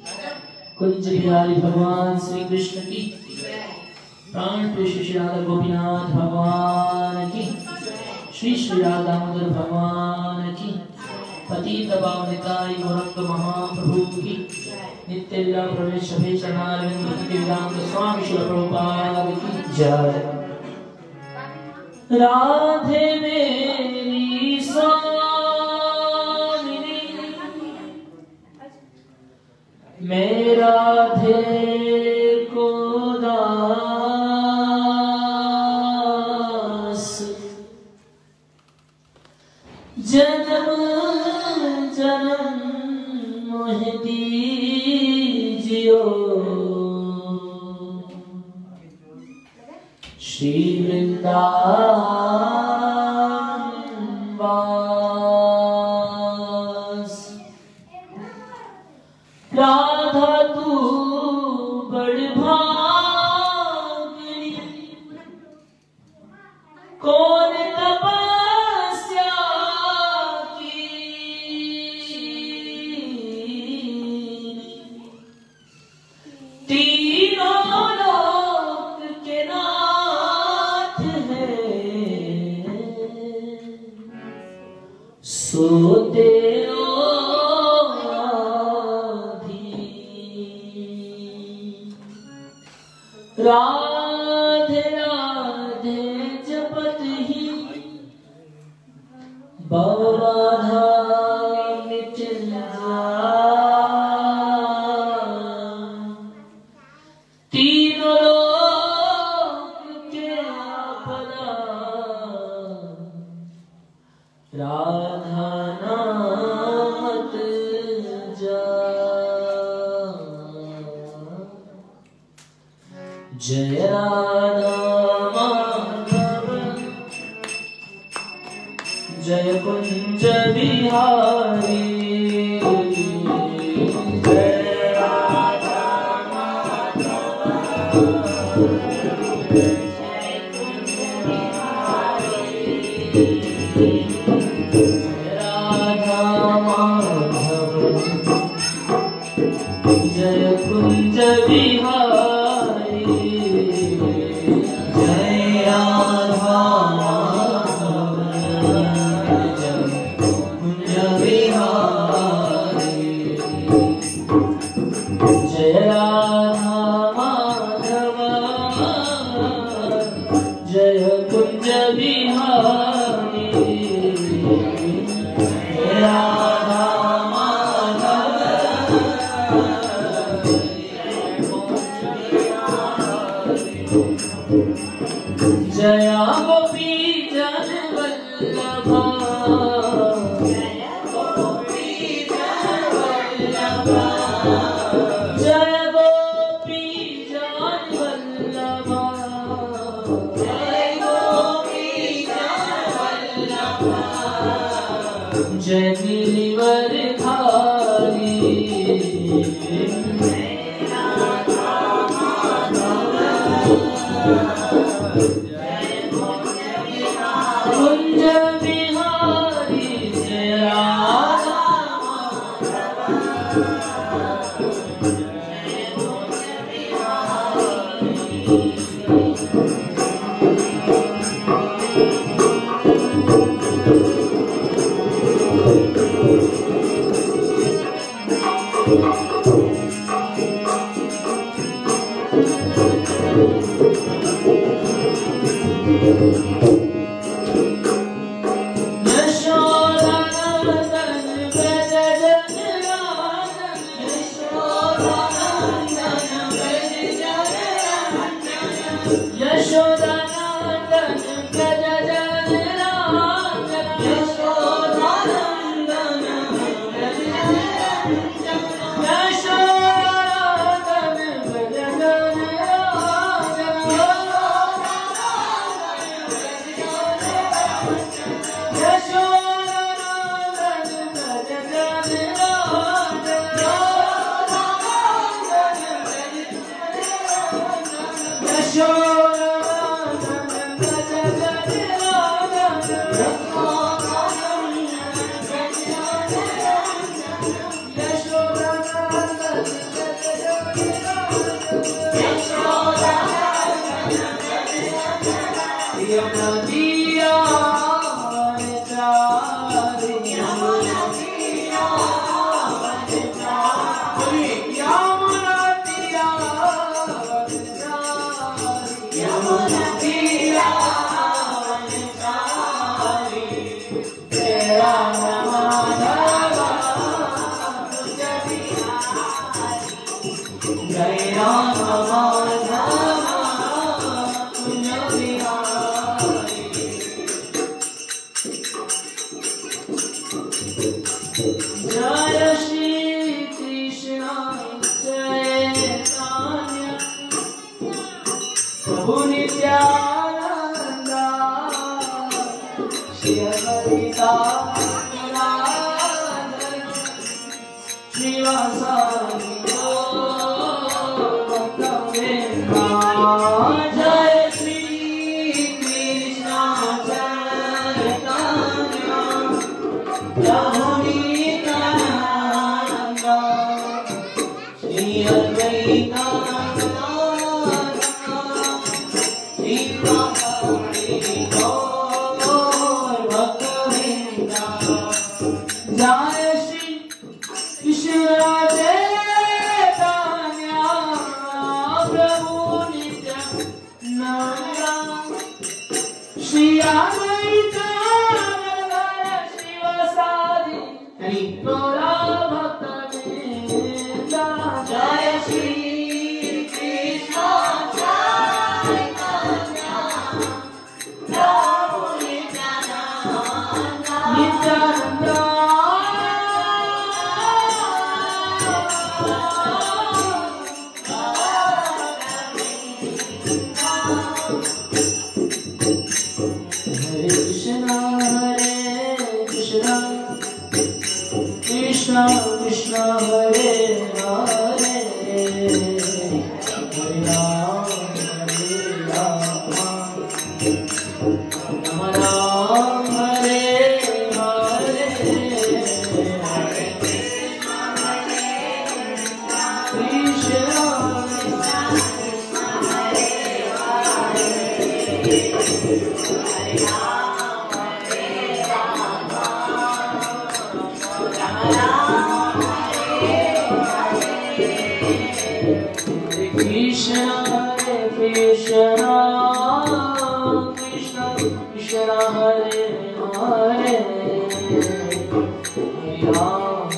कुंज बिहारी भगवान श्री कृष्ण की, प्राण प्रिय श्री राधा गोपीनाथ भगवान की, श्री श्री राधा दामोदर भगवान की, पतित पावन निताई गौरंग महाप्रभु की, नित्य लीला प्रवेश सभे चरणारविंद वेदांत स्वामी श्री प्रभुपाद की जय। राधे मेरी स्वामिनी, मैं राधे को दास, जन्म जन्म मोह दीजियो, श्री वृंदावन वास। राधा तू बड़ भागनी, कौन तपस्या की, तीनों लोक के नाथ है, सोते राधे राधे जपत ही बाधा मिट जाए, तीनों लोक के आपदा, राधा नामत जय राधा माधव, जय कुंज बिहारी, जय राधा माधव, जय कुंज बिहारी, जय राधा माधव, जय कुंज बिहारी, जया गोपी जन वल्लभा, जय गोपी जन वल्लभा, जय गोपी जन वल्लभा, जय गोपी जन वल्लभा, जय गिरिवर धारी, कुंज बिहारी, जय राधा Yashoda जय राम माधव कुंज बिहारी। जय श्री कृष्ण चैतन्य प्रभु नित्यानंद श्री अद्वैता श्रीवासादि जय श्री कृष्ण चैतन्य प्रभु नित्यानंद श्री अद्वैता श्रीवासादि भक्तवृंद। जय श्री कृष्ण चैतन्य प्रभु नित्यानंद श्री अद्वैता श्रीवासादि गौर भक्तवृंद। जय श्री कृष्ण चैतन्य प्रभु नित्यानंद कृष्ण कृष्ण हरे हरे हरे राम राम राम हरे हरे हरे कृष्ण कृष्ण हरे कृष्ण कृष्ण कृष्ण हरे हरे राम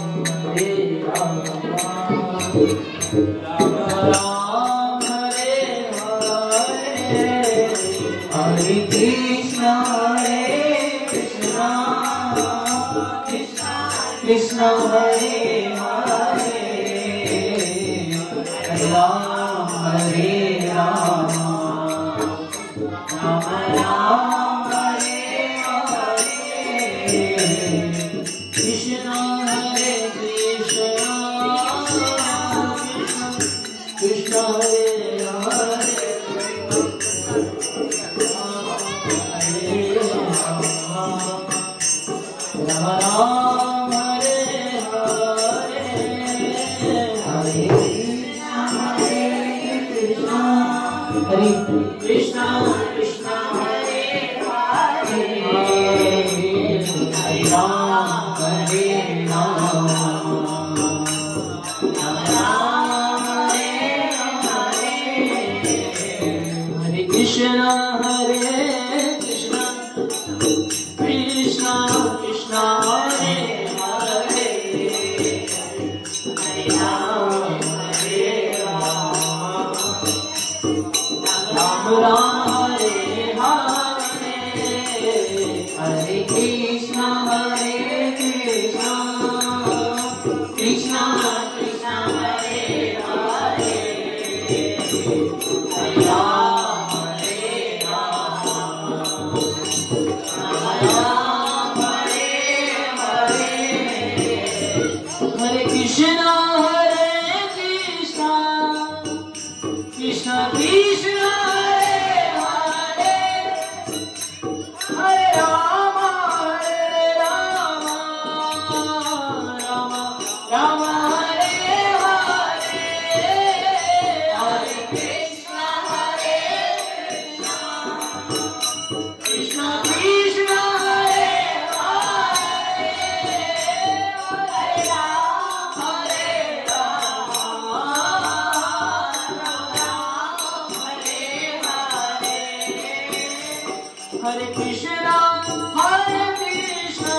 राम राम हरे हरे हरे कृष्ण कृष्ण कृष्ण हरे हरे राम हरे राम राम राम हरे हरे कृष्ण हरे कृष्ण कृष्ण हरे हरे राम राम हरे हरे हरे हरे कृष्ण कृष्ण हरे हरे हरे राम हरे राम राम राम हरे हरे हरे कृष्ण कृष्ण कृष्ण कृष्ण हरे हरे हरे राम हरे राम राम राम हरे हरे हरे कृष्ण कृष्ण कृष्ण कृष्ण हरे हरे हरे राम हरे Ram Ram Ram Hare Hare Hare Krishna Krishna Krishna Hare Krishna, Hare Krishna,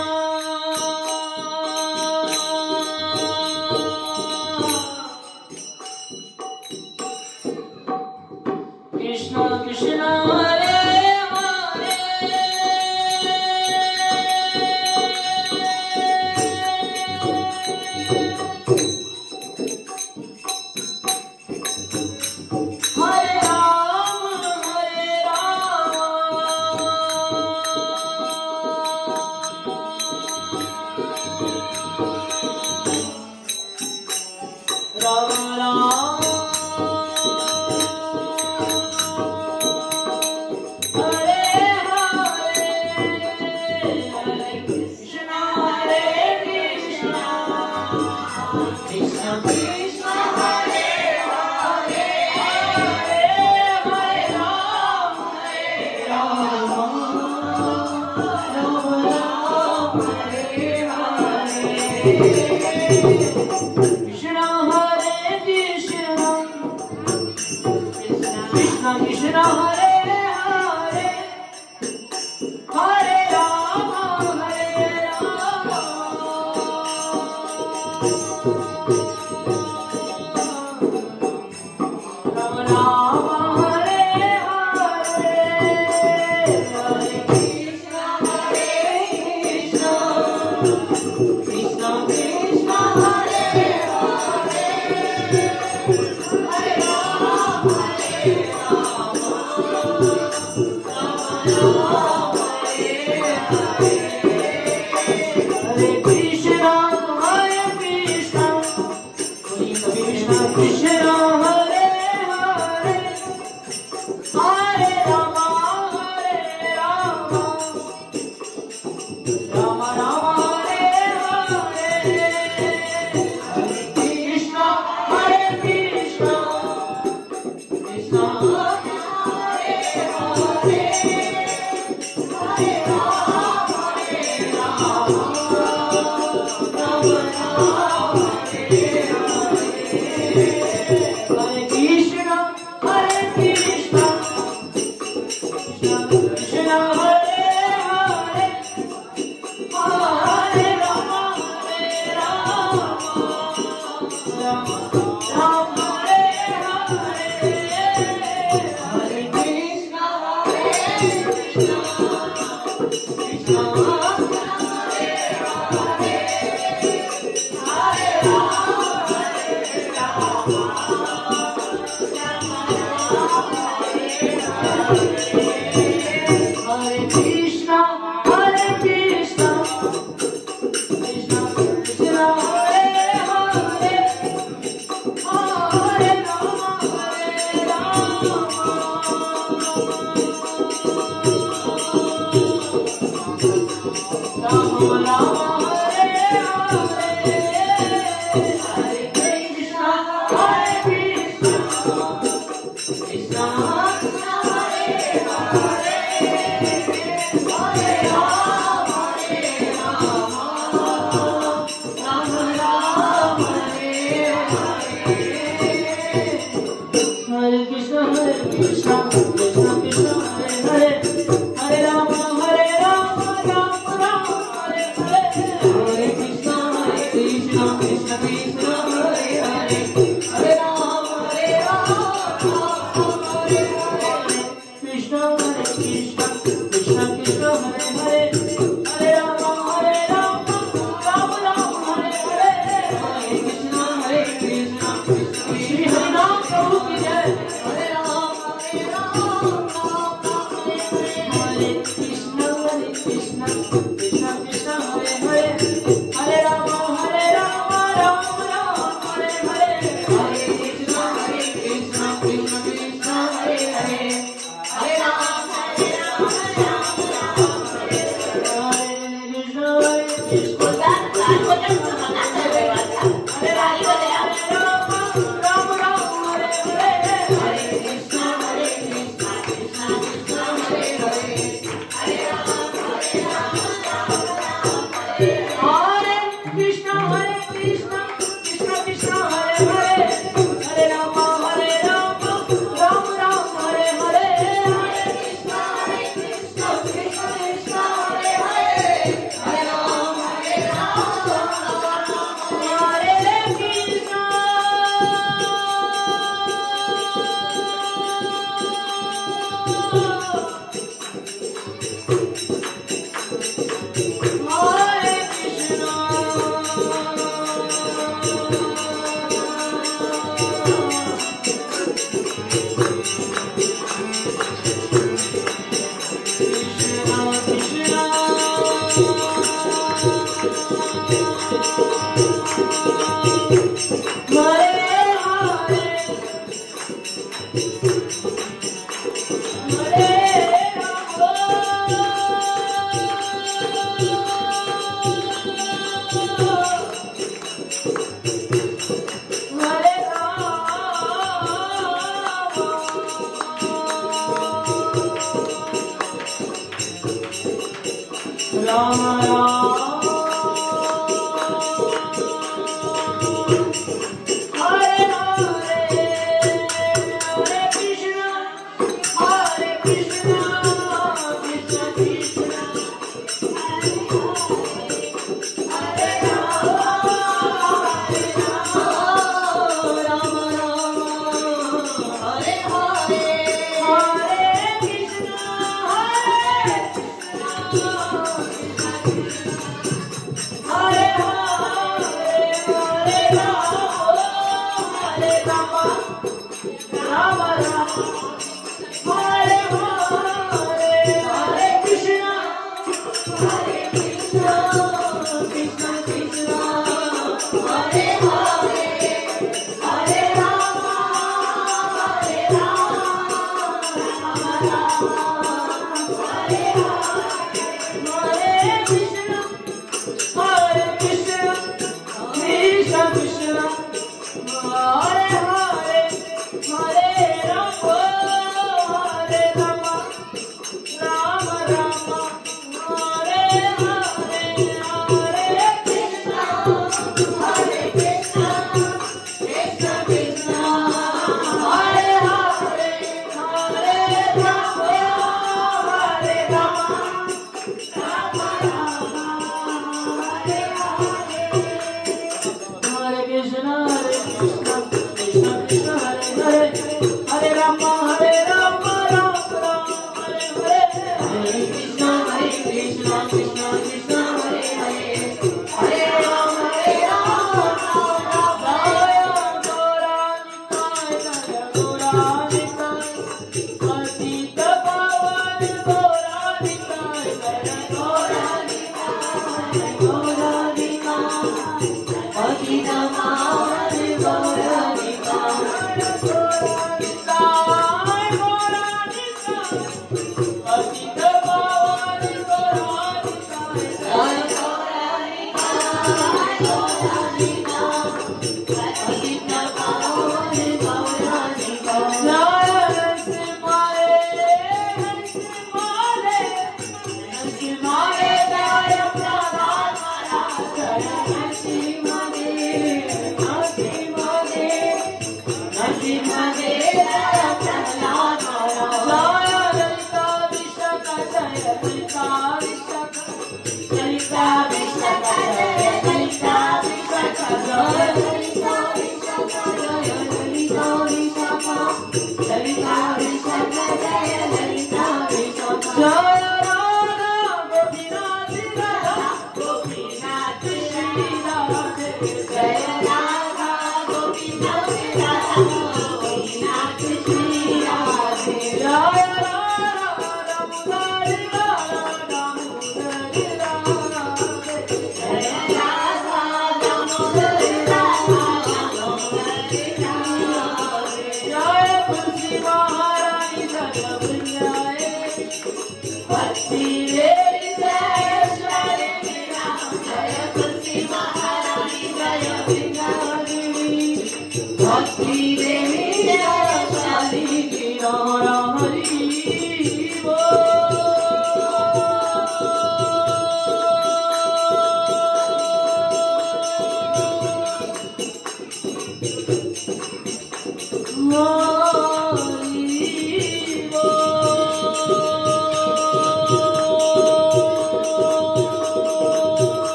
Hare Rama, Rama Rama, Hare Hare.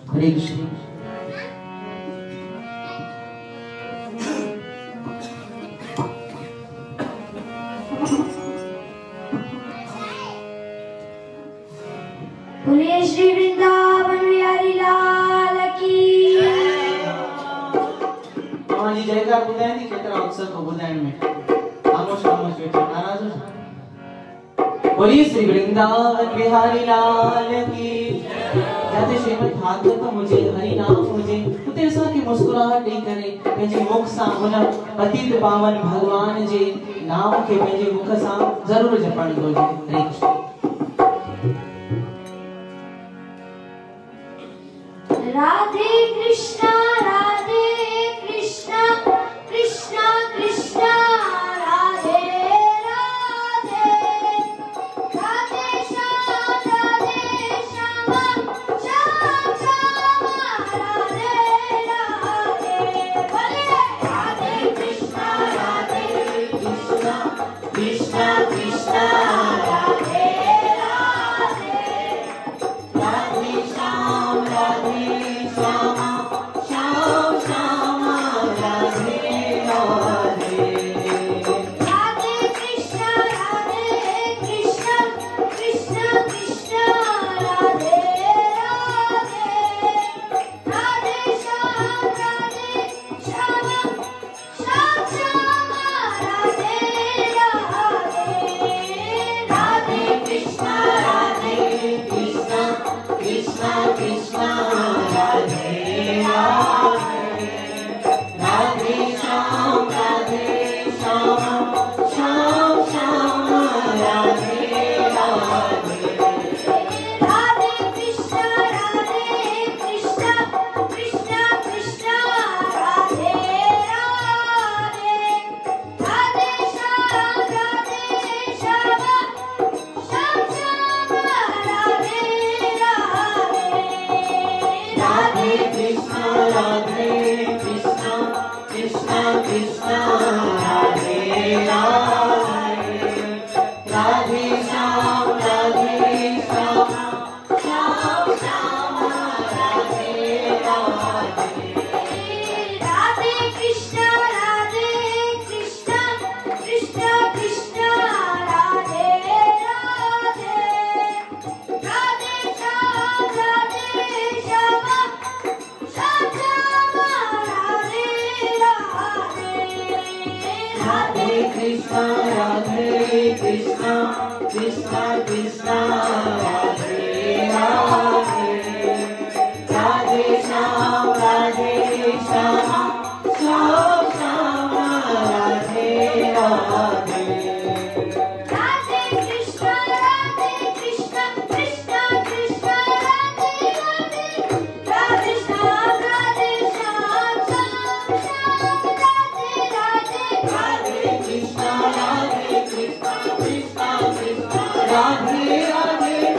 हरे कृष्ण। बोलिए श्री वृंदावन बिहारी लाल की। जी जयकार ॿुधाए थी केतिरा उत्सव को ॿुधाइण में खामोश खामोश वेठो नाराज़ हो। बोलिए श्री वृंदावन बिहारी लाल की। जाते श्रीमद भागवत मुझे हरि नाम मुझे उते असांखे मुस्कुराहट ॾेई करे पंहिंजे मुख सां हुन पतित पावन भगवान जे नाम खे पंहिंजे मुख सां ज़रूर जपण घुरिजे। हरे कृष्ण। राधे कृष्णा राधे कृष्णा कृष्णा कृष्णा राधे राधे। राधे श्याम श्याम श्याम राधे राधे। बोलिए राधे कृष्णा कृष्णा कृष्णा राधे राधे। राधे श्याम श्याम श्याम राधे राधे। राधे कृष्णा कृष्णा कृष्णा राधे राधे। राधे श्याम श्याम श्याम राधे राधे। राधे कृष्णा कृष्णा कृष्णा राधे राधे। राधे श्याम श्याम श्याम राधे राधे। राधे कृष्णा कृष्णा कृष्णा राधे राधे। राधे श्याम श्याम श्याम राधे राधे। राधे कृष्णा कृष्णा राधे राधे। राधे श्याम श्याम श्याम राधे राधे। राधे कृष्णा कृष्णा कृष्णा राधे राधे। राधे श्याम श्याम श्याम राधे राधे। राधे कृष्णा कृष्णा राधे राधे। राधे श्याम श्याम श्याम राधे राधे। राधे कृष्णा कृष्णा कृष्णा राधे राधे। राधे श्याम श्याम श्याम राधे राधे। राधे कृष्णा कृष्णा राधे राधे।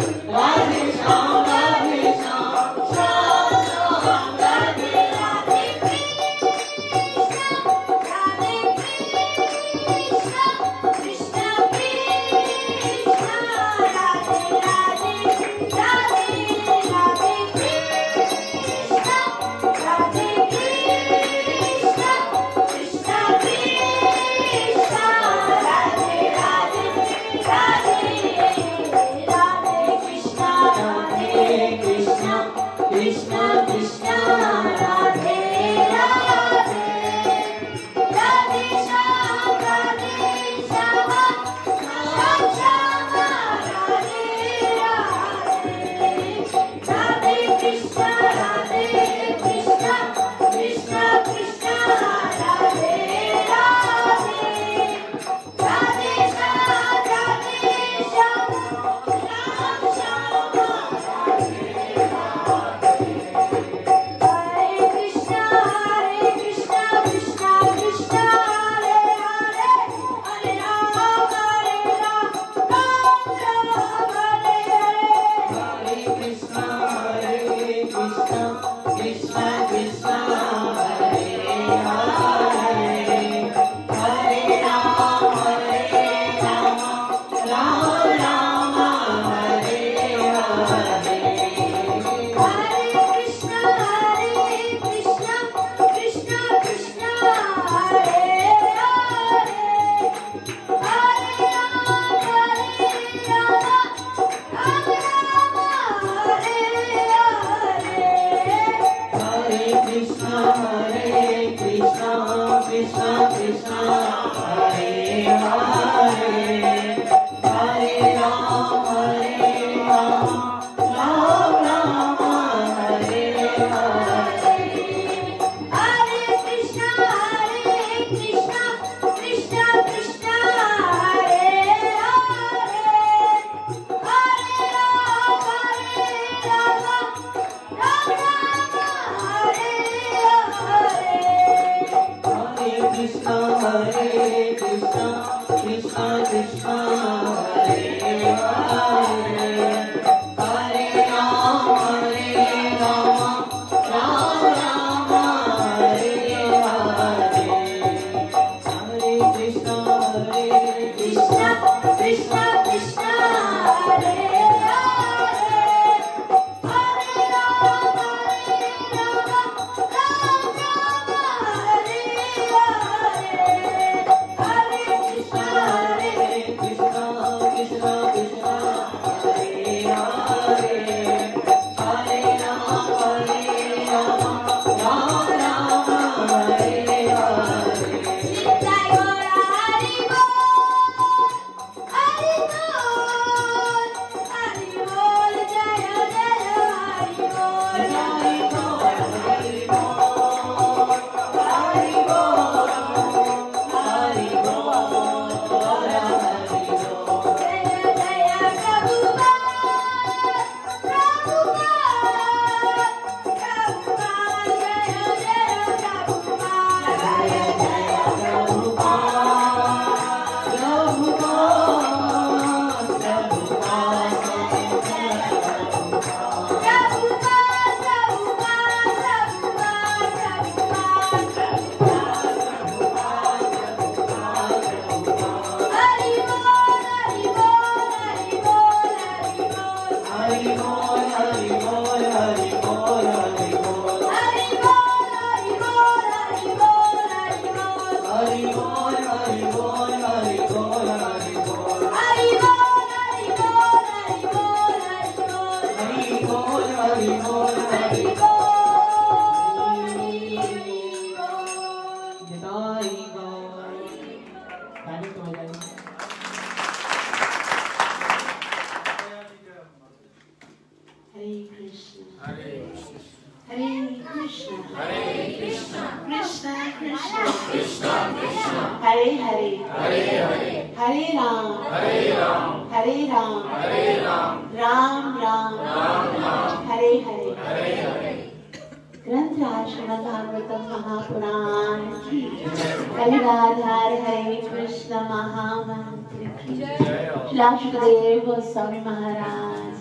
सुखदेव गोस्वामी महाराज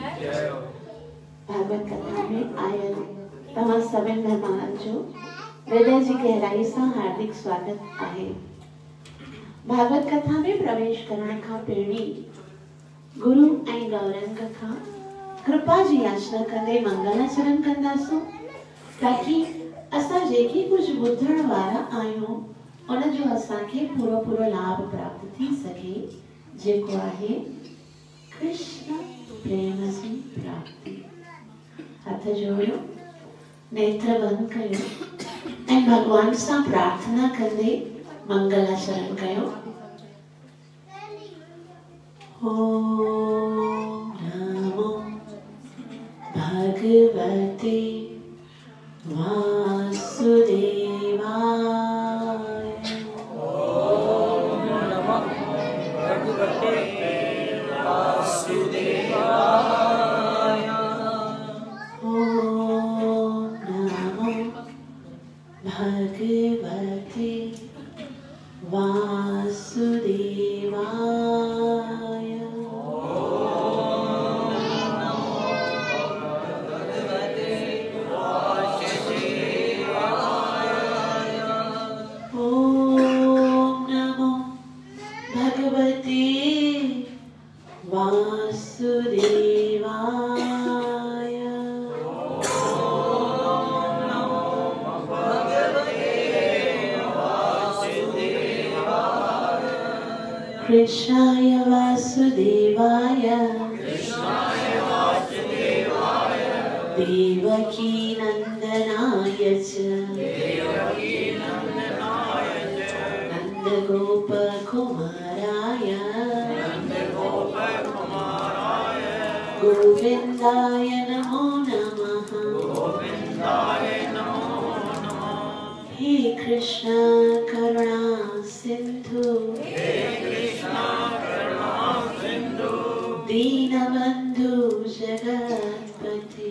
भागवत कथा में आयल तमाम सभी मेहमान जो हृदय जी गहराई से हार्दिक स्वागत आहे। भागवत कथा में प्रवेश करण खां पहिरीं गुरु ऐं गौरंग खां कृपा जी याचना कंदे मंगलाचरण कंदासूं ताकि असां जेके कुछ ॿुधण वारा आहियूं उन जो असांखे पूरो लाभ प्राप्त थी सके जेको आहे कृष्ण प्रेम जी प्राप्ति। हथ जोड़ियो, नेत्र बंद कयो ऐं भगवान सां प्रार्थना कंदे मंगलाचरण कयो। ओम नमो भगवते वासुदेवाय। कृष्णाय वासुदेवाय देवकी नंदनाय च नंदगोप कुमाराय गोविंदाय नमो नमः। हे कृष्ण करुणा सिंधु दीनबंधु जगत्पति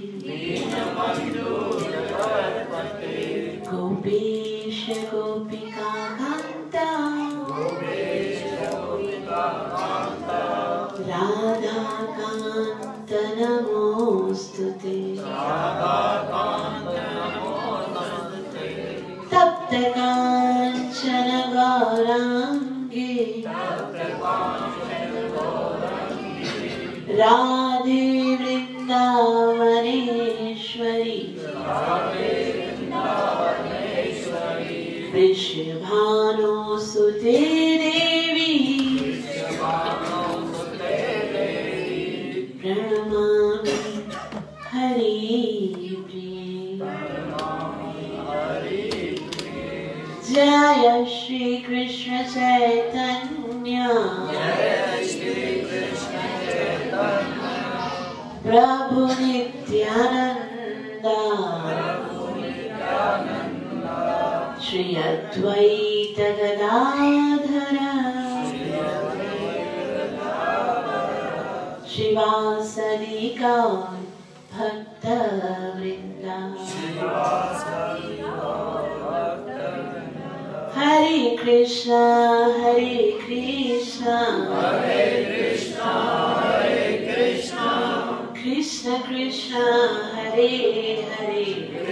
गोपीश गोपिका कांता राधा कांत नमोस्तुते। तप्त कांचन गौरांगी राधे वृंदावनेश्वरी वृषभानुसुते देवी प्रणमामि हरिप्रिये। जय श्री कृष्ण चैतन्य प्रभु नित्यानंद श्री अद्वैत गदाधर शिवासदि गौर भक्त वृंदा। हरे कृष्ण कृष्ण कृष्ण हरे हरे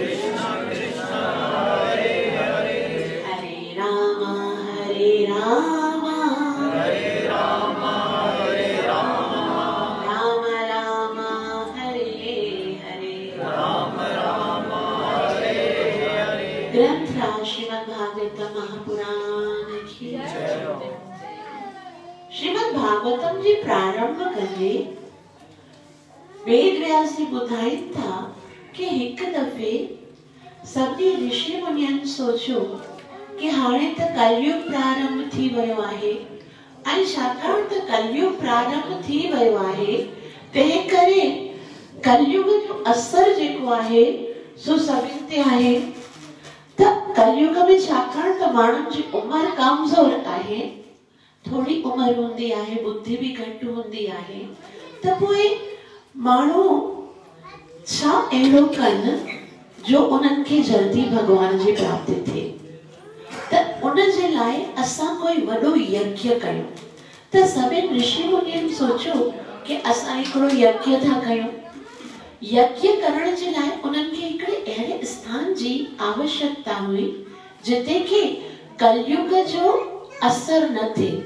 हरे राम राम राम हरे ग्रंथ राज श्रीमद् भागवतम महापुराण की श्रीमद् भागवतम जी प्रारंभ करे वेद व्यास जी ॿुधाइनि था कि हिक दफ़े सभी ऋषि मुनियनि सोचो कि हाणे त कलयुग प्रारंभ थी वियो आहे ऐं छाकाणि त कलयुग प्रारंभ थी वियो आहे तंहिं करे कलयुग जो असर जेको आहे सो सभिनि ते आहे। त कलयुग में छाकाणि त माण्हुनि जी उमिरि कमज़ोर आहे, थोड़ी उमिरि हूंदी आहे, बुद्धि भी घटि हूंदी आहे, त पोइ माण्हू छा अहिड़ो कनि जो उन्हनि खे जल्दी भगवान जी प्राप्ति थिए। त उन जे लाइ असां कोई वॾो यज्ञ कयूं। त सभिनि ऋषि मुनियनि सोचो कि असां हिकिड़ो यज्ञ था कयूं। यज्ञ करण जे लाइ उन्हनि खे हिकिड़े अहिड़े स्थान जी आवश्यकता हुई जिते कि कलयुग जो असर न थिए।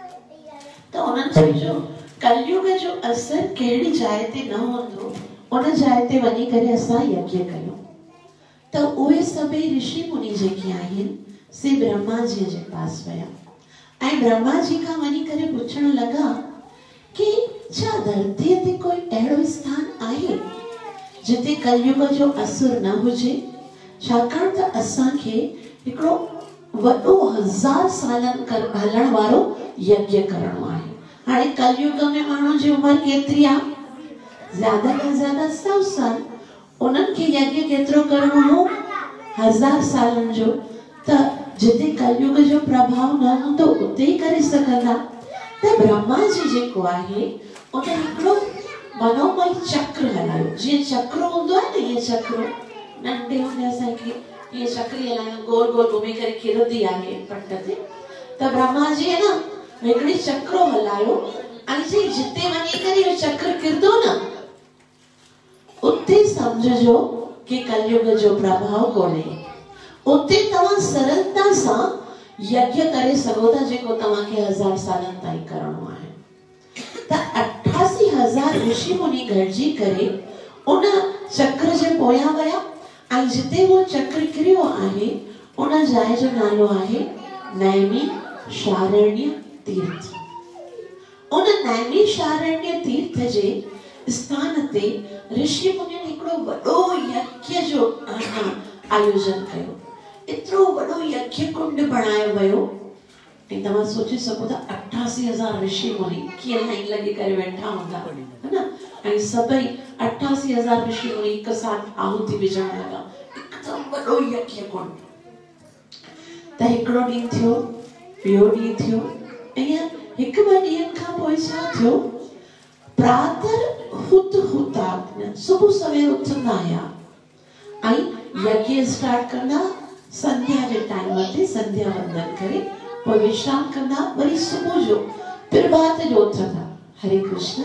त उन्हनि सोचो कलयुग जो असर कहिड़ी जाइ ते न हूंदो, उन जाइ ते वञी करे असां यज्ञ कयूं। त उहे सभई ऋषि मुनि जेके आहिनि से ब्रह्मा जी जे पास विया ऐं ब्रह्मा जी खां वञी करे पुछण लगा कि छा धरतीअ ते कोई अहिड़ो स्थान आहे जिते कलयुग जो असर न हुजे। छाकाणि त असांखे हिकिड़ो वॾो 1000 सालनि हलण वारो यज्ञ करणो आहे। हाणे कलयुग में माण्हू जी उमिरि केतिरी आहे? ज़्यादा खां ज़्यादा 100 साल। उन्हनि खे यज्ञ केतिरो करणो हो? 1000 सालनि जो। त जिते कलयुग जो प्रभाव न हूंदो उते ई करे सघंदा। त ब्रह्मा जी जेको आहे उन हिकिड़ो मनोमय चक्र हलायो। जीअं चक्र हूंदो आहे न, हीअं चक्र नंढे हूंदे असांखे हीअं चक्री हलायूं, गोल गोल घुमी करे खिरंदी आहे पट ते। त ब्रह्मा जी है न हिकिड़ी चक्रो हलायो ऐं जिते वञी करे इहो चक्र किरंदो न उते समझो कि कलयुग जो प्रभाव कोन्हे। उते तव्हां सरलता सां यज्ञ करे सघो था जेको तव्हांखे 1000 सालनि ताईं करणो आहे। त 88,000 ऋषि मुनि गॾिजी करे उन चक्र जे पोयां विया ऐं जिते वो चक्र किरियो आहे उन जाइ जो नालो आहे नैमिषारण्य तीर्थ। उन नैमिषारण्य तीर्थ जे स्थान ते ऋषि मुनियनि हिकिड़ो वॾो यज्ञ जो आयोजन कयो। इतरो वॾो यज्ञ कुंड बणायो वियो ऐं तव्हां सोचे सघो था 88,000 ऋषि मुनि कीअं लाइन लॻी करे वेठा हूंदा, है न? ऐं सभई 88,000 ऋषि मुनि हिक साथ आहुति विझण लॻा। हिकदमि वॾो यज्ञ कुंड। त हिकिड़ो ॾींहुं थियो, ॿियो ॾींहुं थियो, ईअं हिकु ॿ ॾींहंनि खां पोइ छा थियो? प्रातः हुताग्न, सुबुह सवेर उथंदा हुआ ऐं यज्ञ स्टार्ट कंदा। संध्या जे टाइम ते संध्या वंदन करे पोइ विश्राम कंदा। वरी सुबुह जो प्रभात जो उथंदा। हरे कृष्ण।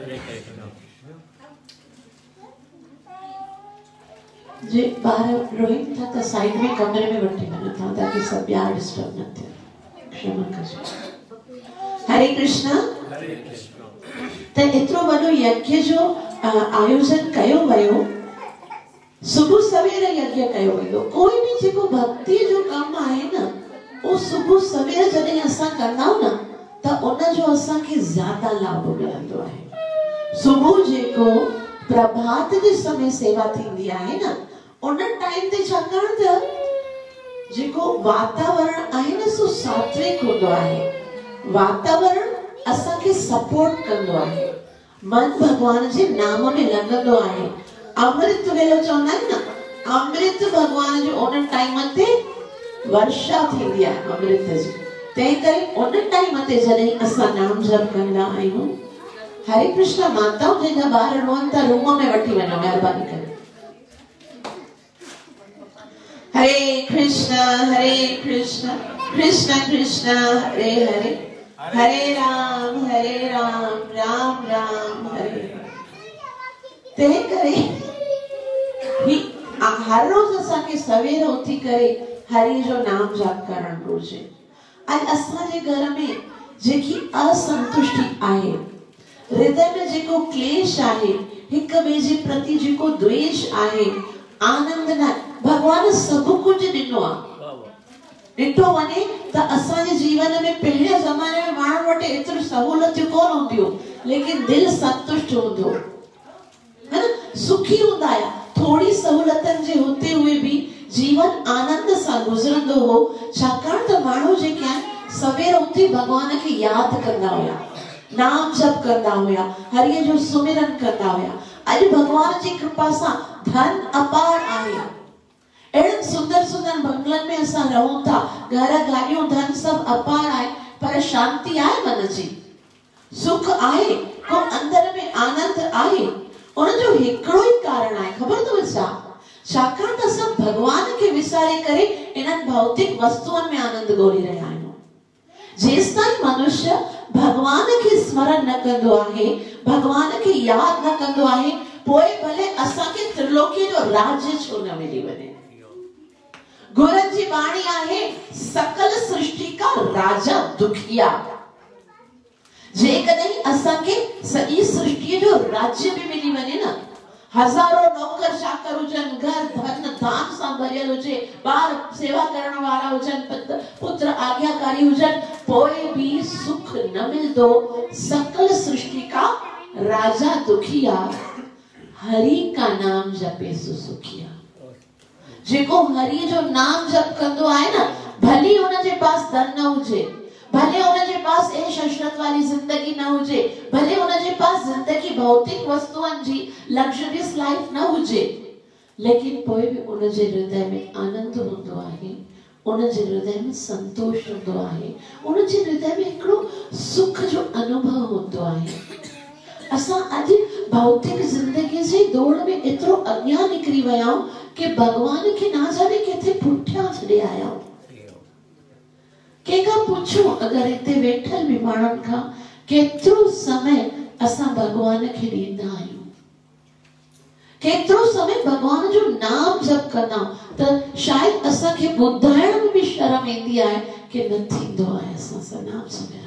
जे ॿार रोइनि था त साइड में कमरे में वठी वञो था ताकि सब ॿिया डिस्टर्ब न थियनि। क्षमा कजो। हरे कृष्ण। त एतिरो वॾो यज्ञ जो आयोजन कयो वियो। सुबुह सवेर यज्ञ कयो वेंदो। कोई भी जेको भक्ति जो कम आहे न वो सुबुह सवेर जॾहिं असां कंदा आहियूं न त उन जो असांखे ज्यादा लाभ मिलंदो आहे। सुबुह जेको प्रभात जे समय सेवा थींदी आहे न उन टाइम ते छाकाणि त जेको वातावरण आहे न सो सात्विक हूंदो आहे। वातावरण असांखे सपोर्ट कंदो आहे। मन भगवान जे नाम में लॻंदो आहे। अमृत वेलो चवंदा आहिनि न, अमृत भगवान जो उन टाइम ते वर्षा थींदी आहे अमृत जी। तंहिं करे उन टाइम ते जॾहिं असां नाम जप कंदा आहियूं। हरे कृष्ण। माताऊं जंहिंजा ॿार रोअनि था रूम में वठी वञो महिरबानी करे। हरे कृष्ण कृष्ण कृष्ण हरे हरे, हरे राम राम राम हरे। तंहिं करे हर रोज असांखे सवेर उथी करे हरि जो नाम जाप करणु घुरिजे। ऐं असांजे घर में जेकी असंतुष्टि आहे, हृदय में जेको क्लेश आहे, हिक ॿिए जे प्रति जेको द्वेष आहे, आनंद न भगवान सब कुछ ॾिनो आहे। ॾिठो वञे त असांजे जीवन में पहले ज़माने में माण्हुनि वटि एतिरी सहूलियतूं कोन हूंदियूं, लेकिन दिल संतुष्ट हूंदो, है न, सुखी हूंदा हुआ। थोड़ी सहूलियतनि जे होते हुए भी जीवन आनंद सां गुज़रंदो हो, छाकाणि त माण्हू जेके आहिनि सवेर उथी भगवान खे यादि कंदा हुया, नाम जप कंदा हुया, हरिय जो सुमिरन कंदा हुया। अॼु भगवान जी कृपा सां धन अपार आहे, एड़न सुंदर सुंदर बंगलन में असां रहूं था, घर गाड़ियों धन सब अपार आहे, पर शांति आहे मन जी, सुख आहे, को अंदर में आनंद आहे। उन जो हिकिड़ो ई कारण आहे, ख़बर अथव छा? छाकाणि त असां भगवान खे विसारे करे इन्हनि भौतिक वस्तुअनि में आनंद ॻोल्हे रहिया आहियूं। जेसिताईं मनुष्य भगवान खे स्मरण न कंदो आहे, भगवान खे यादि न कंदो आहे, पोइ भले असांखे त्रिलोकीअ जो राज्य छो न मिली वञे। गुरन जी वाणी आहे, सकल सृष्टि का राजा दुखिया। जेकॾहिं असांखे सॼी सृष्टि जो राज्य भी मिली वञे न, हजारों नौकर चाकर हुजनि, घर धन धाम सां भरियल हुजे, ॿार सेवा करण वारा हुजनि, पुत्र आज्ञाकारी हुजनि, पोइ भी सुख न मिलदो। सकल सृष्टि का राजा दुखिया, हरि का नाम जपे सो सुखिया। जेको हरि जो नाम जप कंदो आहे न, भली हुन जे पास धन न हुजे, भले हुन जे पास ऐश अशरत वाली जिंदगी न हुजे, भले हुन जे पास जिंदगी भौतिक वस्तुअनि जी लग्जरियस लाइफ न हुजे, लेकिन पोइ भी उन जे हृदय में आनंद हूंदो आहे, उन जे हृदय में संतोष हूंदो आहे, उन जे हृदय में हिकिड़ो सुख जो अनुभव हूंदो आहे। असां अॼु भौतिक जिंदगी जी दौड़ में एतिरो अॻियां निकिरी विया आहियूं कि भगवान खे ना जाने किथे पुठियां छॾे आया आहियूं। कंहिंखां पुछो, अगरि हिते वेठल बि माण्हुनि खां, केतिरो समय असां भगवान खे ॾींदा आहियूं, केतिरो समय भगवान जो नाम जप कंदा आहियूं, त शायदि असांखे ॿुधाइण में बि शर्म ईंदी आहे कि न थींदो आहे असां सां नाम सिमरन।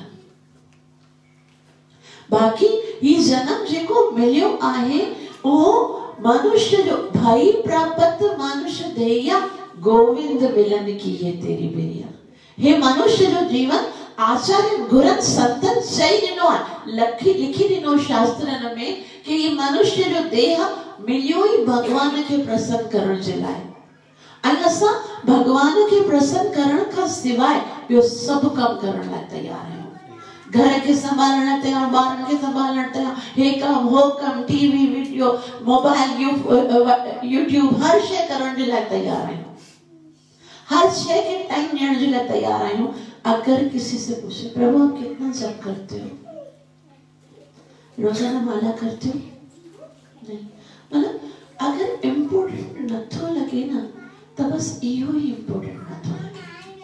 बाक़ी ही जन्म जेको मिलियो आहे, उहो मनुष्य जो भई प्राप्त मनुष्य देया गोविंद मिलन की ये तेरी बेरिया। हे मनुष्य जो जीवन आचार्य गुरन संतन चई ॾिनो आहे, लिखी ॾिनो शास्त्रन में कि ये मनुष्य जो देह मिलियो ई भगवान खे प्रसन्न करण जे लाइ। ऐं असां भगवान खे प्रसन्न करण खां सवाइ ॿियो सभु कमु करण लाइ तयार आहियूं। घर के संभालना तैयार, बारन के संभालना तैयार, हे कम हो कम, टीवी वीडियो मोबाइल यूट्यूब हर शे करण जे लाइ तैयार आहियूं, हर शे के टाइम ॾियण जे लाइ तैयार आहियूं। अगर किसी से पूछे प्रभु आप कितना जप करते हो, रोजाना माला करते हो, नहीं, मतलब अगर इम्पोर्टेंट नथो लगे ना, तो बस इहो ही इम्पोर्टेंट नथो लगे।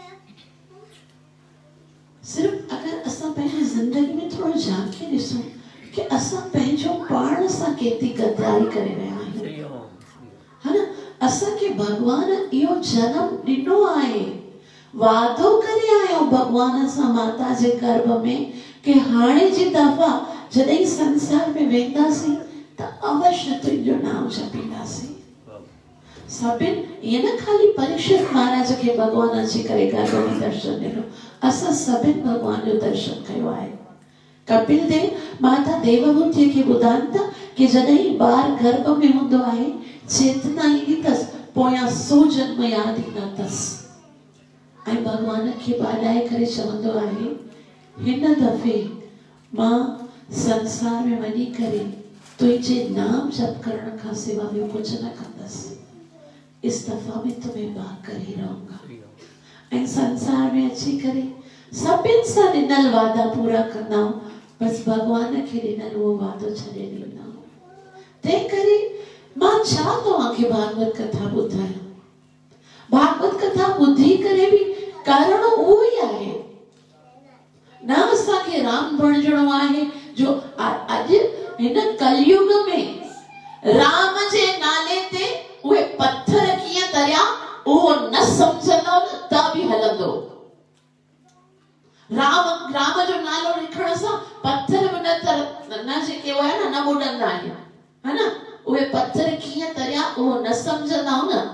सिर्फ अगर असां पंहिंजी जिंदगी में थोड़ो झांके ॾिसूं कि असां पंहिंजो पाण सां केतिरी गद्दारी करे रहिया आहियूं, है न। असांखे भगवान इहो जन्म ॾिनो आहे, वादो करे आयो भगवान सां माता जे गर्भ में कि हाणे जी दफ़ा जॾहिं संसार में वेंदासीं त अवश्य तुंहिंजो नाम जपींदासीं। सभिनि, ये न खाली परीक्षित महाराज के भगवान अची करे गर्भ में दर्शन ॾिनो, असां सभिनि भगवान जो दर्शन कयो आहे। कपिल देव माता देवहूति खे ॿुधाइनि था कि जॾहिं ॿार गर्भ में हूंदो आहे, चेतना ईंदी अथसि, पोयां 100 जन्म यादि ईंदा अथसि, ऐं भगवान खे ॿाॾाए करे चवंदो आहे, हिन दफ़े मां संसार में वञी करे तुंहिंजे नाम जप करण खां सिवा ॿियो कुझु न कंदसि, इस दफ़ा में तुम्हें पाकर ही रहूंगा। ऐं संसार में अची करे सभिनि सां ॾिनल वादा पूरा कंदा आहियूं, बस भगवान खे ॾिनल उहो वादो छॾे ॾींदा आहियूं। तंहिं करे मां छा तव्हांखे भागवत कथा ॿुधायां, भागवत कथा ॿुधी करे बि कारण उहो ई आहे, न असांखे राम बणजणो आहे जो अॼु हिन कलयुग में राम जे नाले ते उहे पत्थर कीअं तरिया उहो न समझंदो त बि हलंदो। राम जो नालो लिखण सां पत्थर बि न जेके हुआ न ॿुॾंदा आहिनि, है न। उहे पत्थर कीअं तरिया उहो न समझंदा न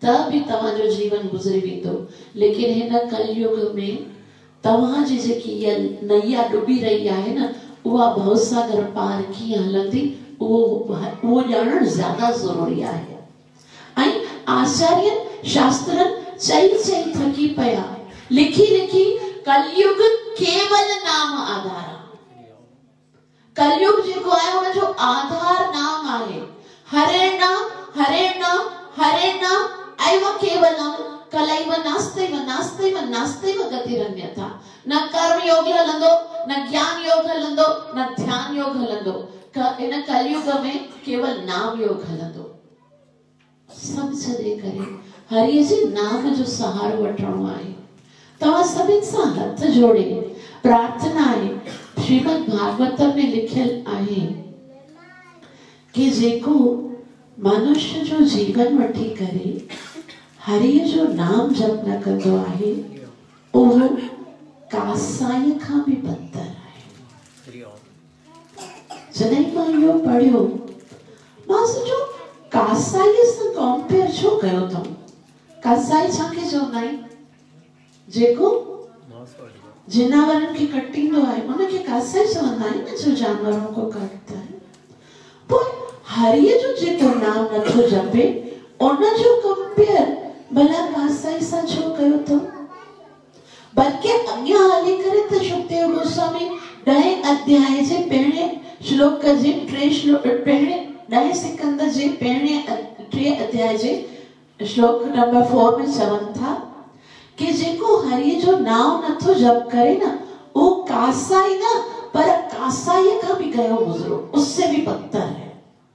त भी तव्हांजो जीवन गुज़री वेंदो। लेकिन हिन कलयुग में तव्हांजी जेकी इहा नैया डुबी रही आहे न, उहा भवसागर पार कीअं हलंदी उहो ॼाणणु ज्यादा ज़रूरी आहे। ऐं आचार्यनि शास्त्रनि चई थकी पिया, लिखी लिखी कलयुग केवल नाम आधार आहे। कलयुग जेको आहे हुनजो आधार नाम आहे। हरे नाम हरे नाम हरे नाम एव केवलम कलैव नास्तेव नास्तेव नास्तेव गतिरन्यथा। न कर्म योग हलंदो, न ज्ञान योग हलंदो, न ध्यान योग हलंदो। इन कलयुग में केवल नाम योग हलंदो। सभु छॾे करे हरिय जे नाम जो सहारो वठणो आहे। तव्हां सभिनि सां हथ जोड़े प्रार्थना आहे। श्रीमद् भागवतम में लिखियल आहे कि जेको मनुष्य जो जीवन वठी करे हरिय जो नाम जप न कंदो आहे उहो कासाई खां भी बदतर आहे। जॾहिं मां इहो पढ़ियो मां सोचियो कासाई सां कंपेयर छो कयो अथऊं। कासाई छाखे चवंदा आहिनि? जेको जिनावरनि खे कटींदो आहे उनखे कासाई चवंदा आहिनि न, जो जानवरों को काटता है। पोइ हरिय जो जेको नाम नथो जपे उनजो कंपेयर भला कासाई सां छो कयो अथऊं? बल्कि अॻियां हली करे त शुकदेव गोस्वामी 10 अध्याय जे पहिरें श्लोक जे 10 सिकंद जे पहिरें 3 अध्याय जे श्लोक नंबर 4 में चवनि था कि जेको हरि जो नाम नथो जप करे ना वो कासाई ना पर कासाई का भी गयो गुजरो, उससे भी बदतर है।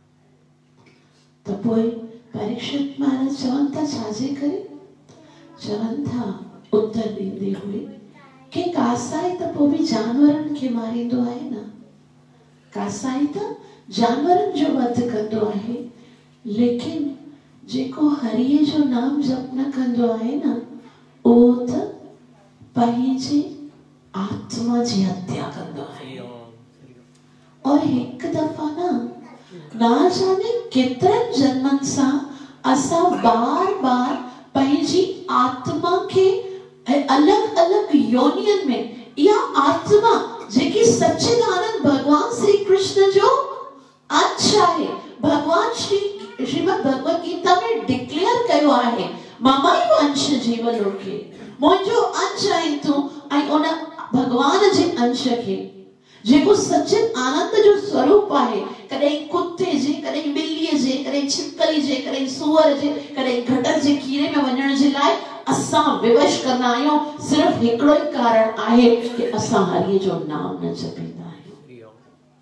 तो पोइ परीक्षित महाराज चवनि था छाजे करे? चवनि था उत्तर ॾींदे हुए कि कासाई त पोइ भी जानवरनि खे मारींदो आहे न। कासाई त जानवरनि जो वध कंदो आहे, लेकिन जेको हरिय जो नाम जप न कंदो आहे न उहो त पंहिंजी आत्मा जी हत्या कंदो आहे। और एक दफा ना जाने केतिरनि जन्मनि सां असां बार बार पंहिंजी आत्मा के अलग अलग योनियन में या आत्मा जेकी सच्चिदानंद भगवान श्री कृष्ण जो अंश आहे। भगवान श्रीमद् भगवत गीता में डिक्लेयर कयो आहे ममैव अंश जीवलोके, मुंहिंजो अंश आहीं तूं ऐं उन भगवान जे अंश खे जेको सच्चिद आनंद जो स्वरूप आहे। कॾहिं कुत्ते जे, कॾहिं ॿिलीअ जे, कॾहिं छिपकली जे, कॾहिं सूअर जे, कॾहिं घटर जे कीड़े में वञण जे लाइ असां विवश कंदा आहियूं। सिर्फ हिकिड़ो ई कारण आहे कि असां हरिय जो नाम न जपींदा आहियूं।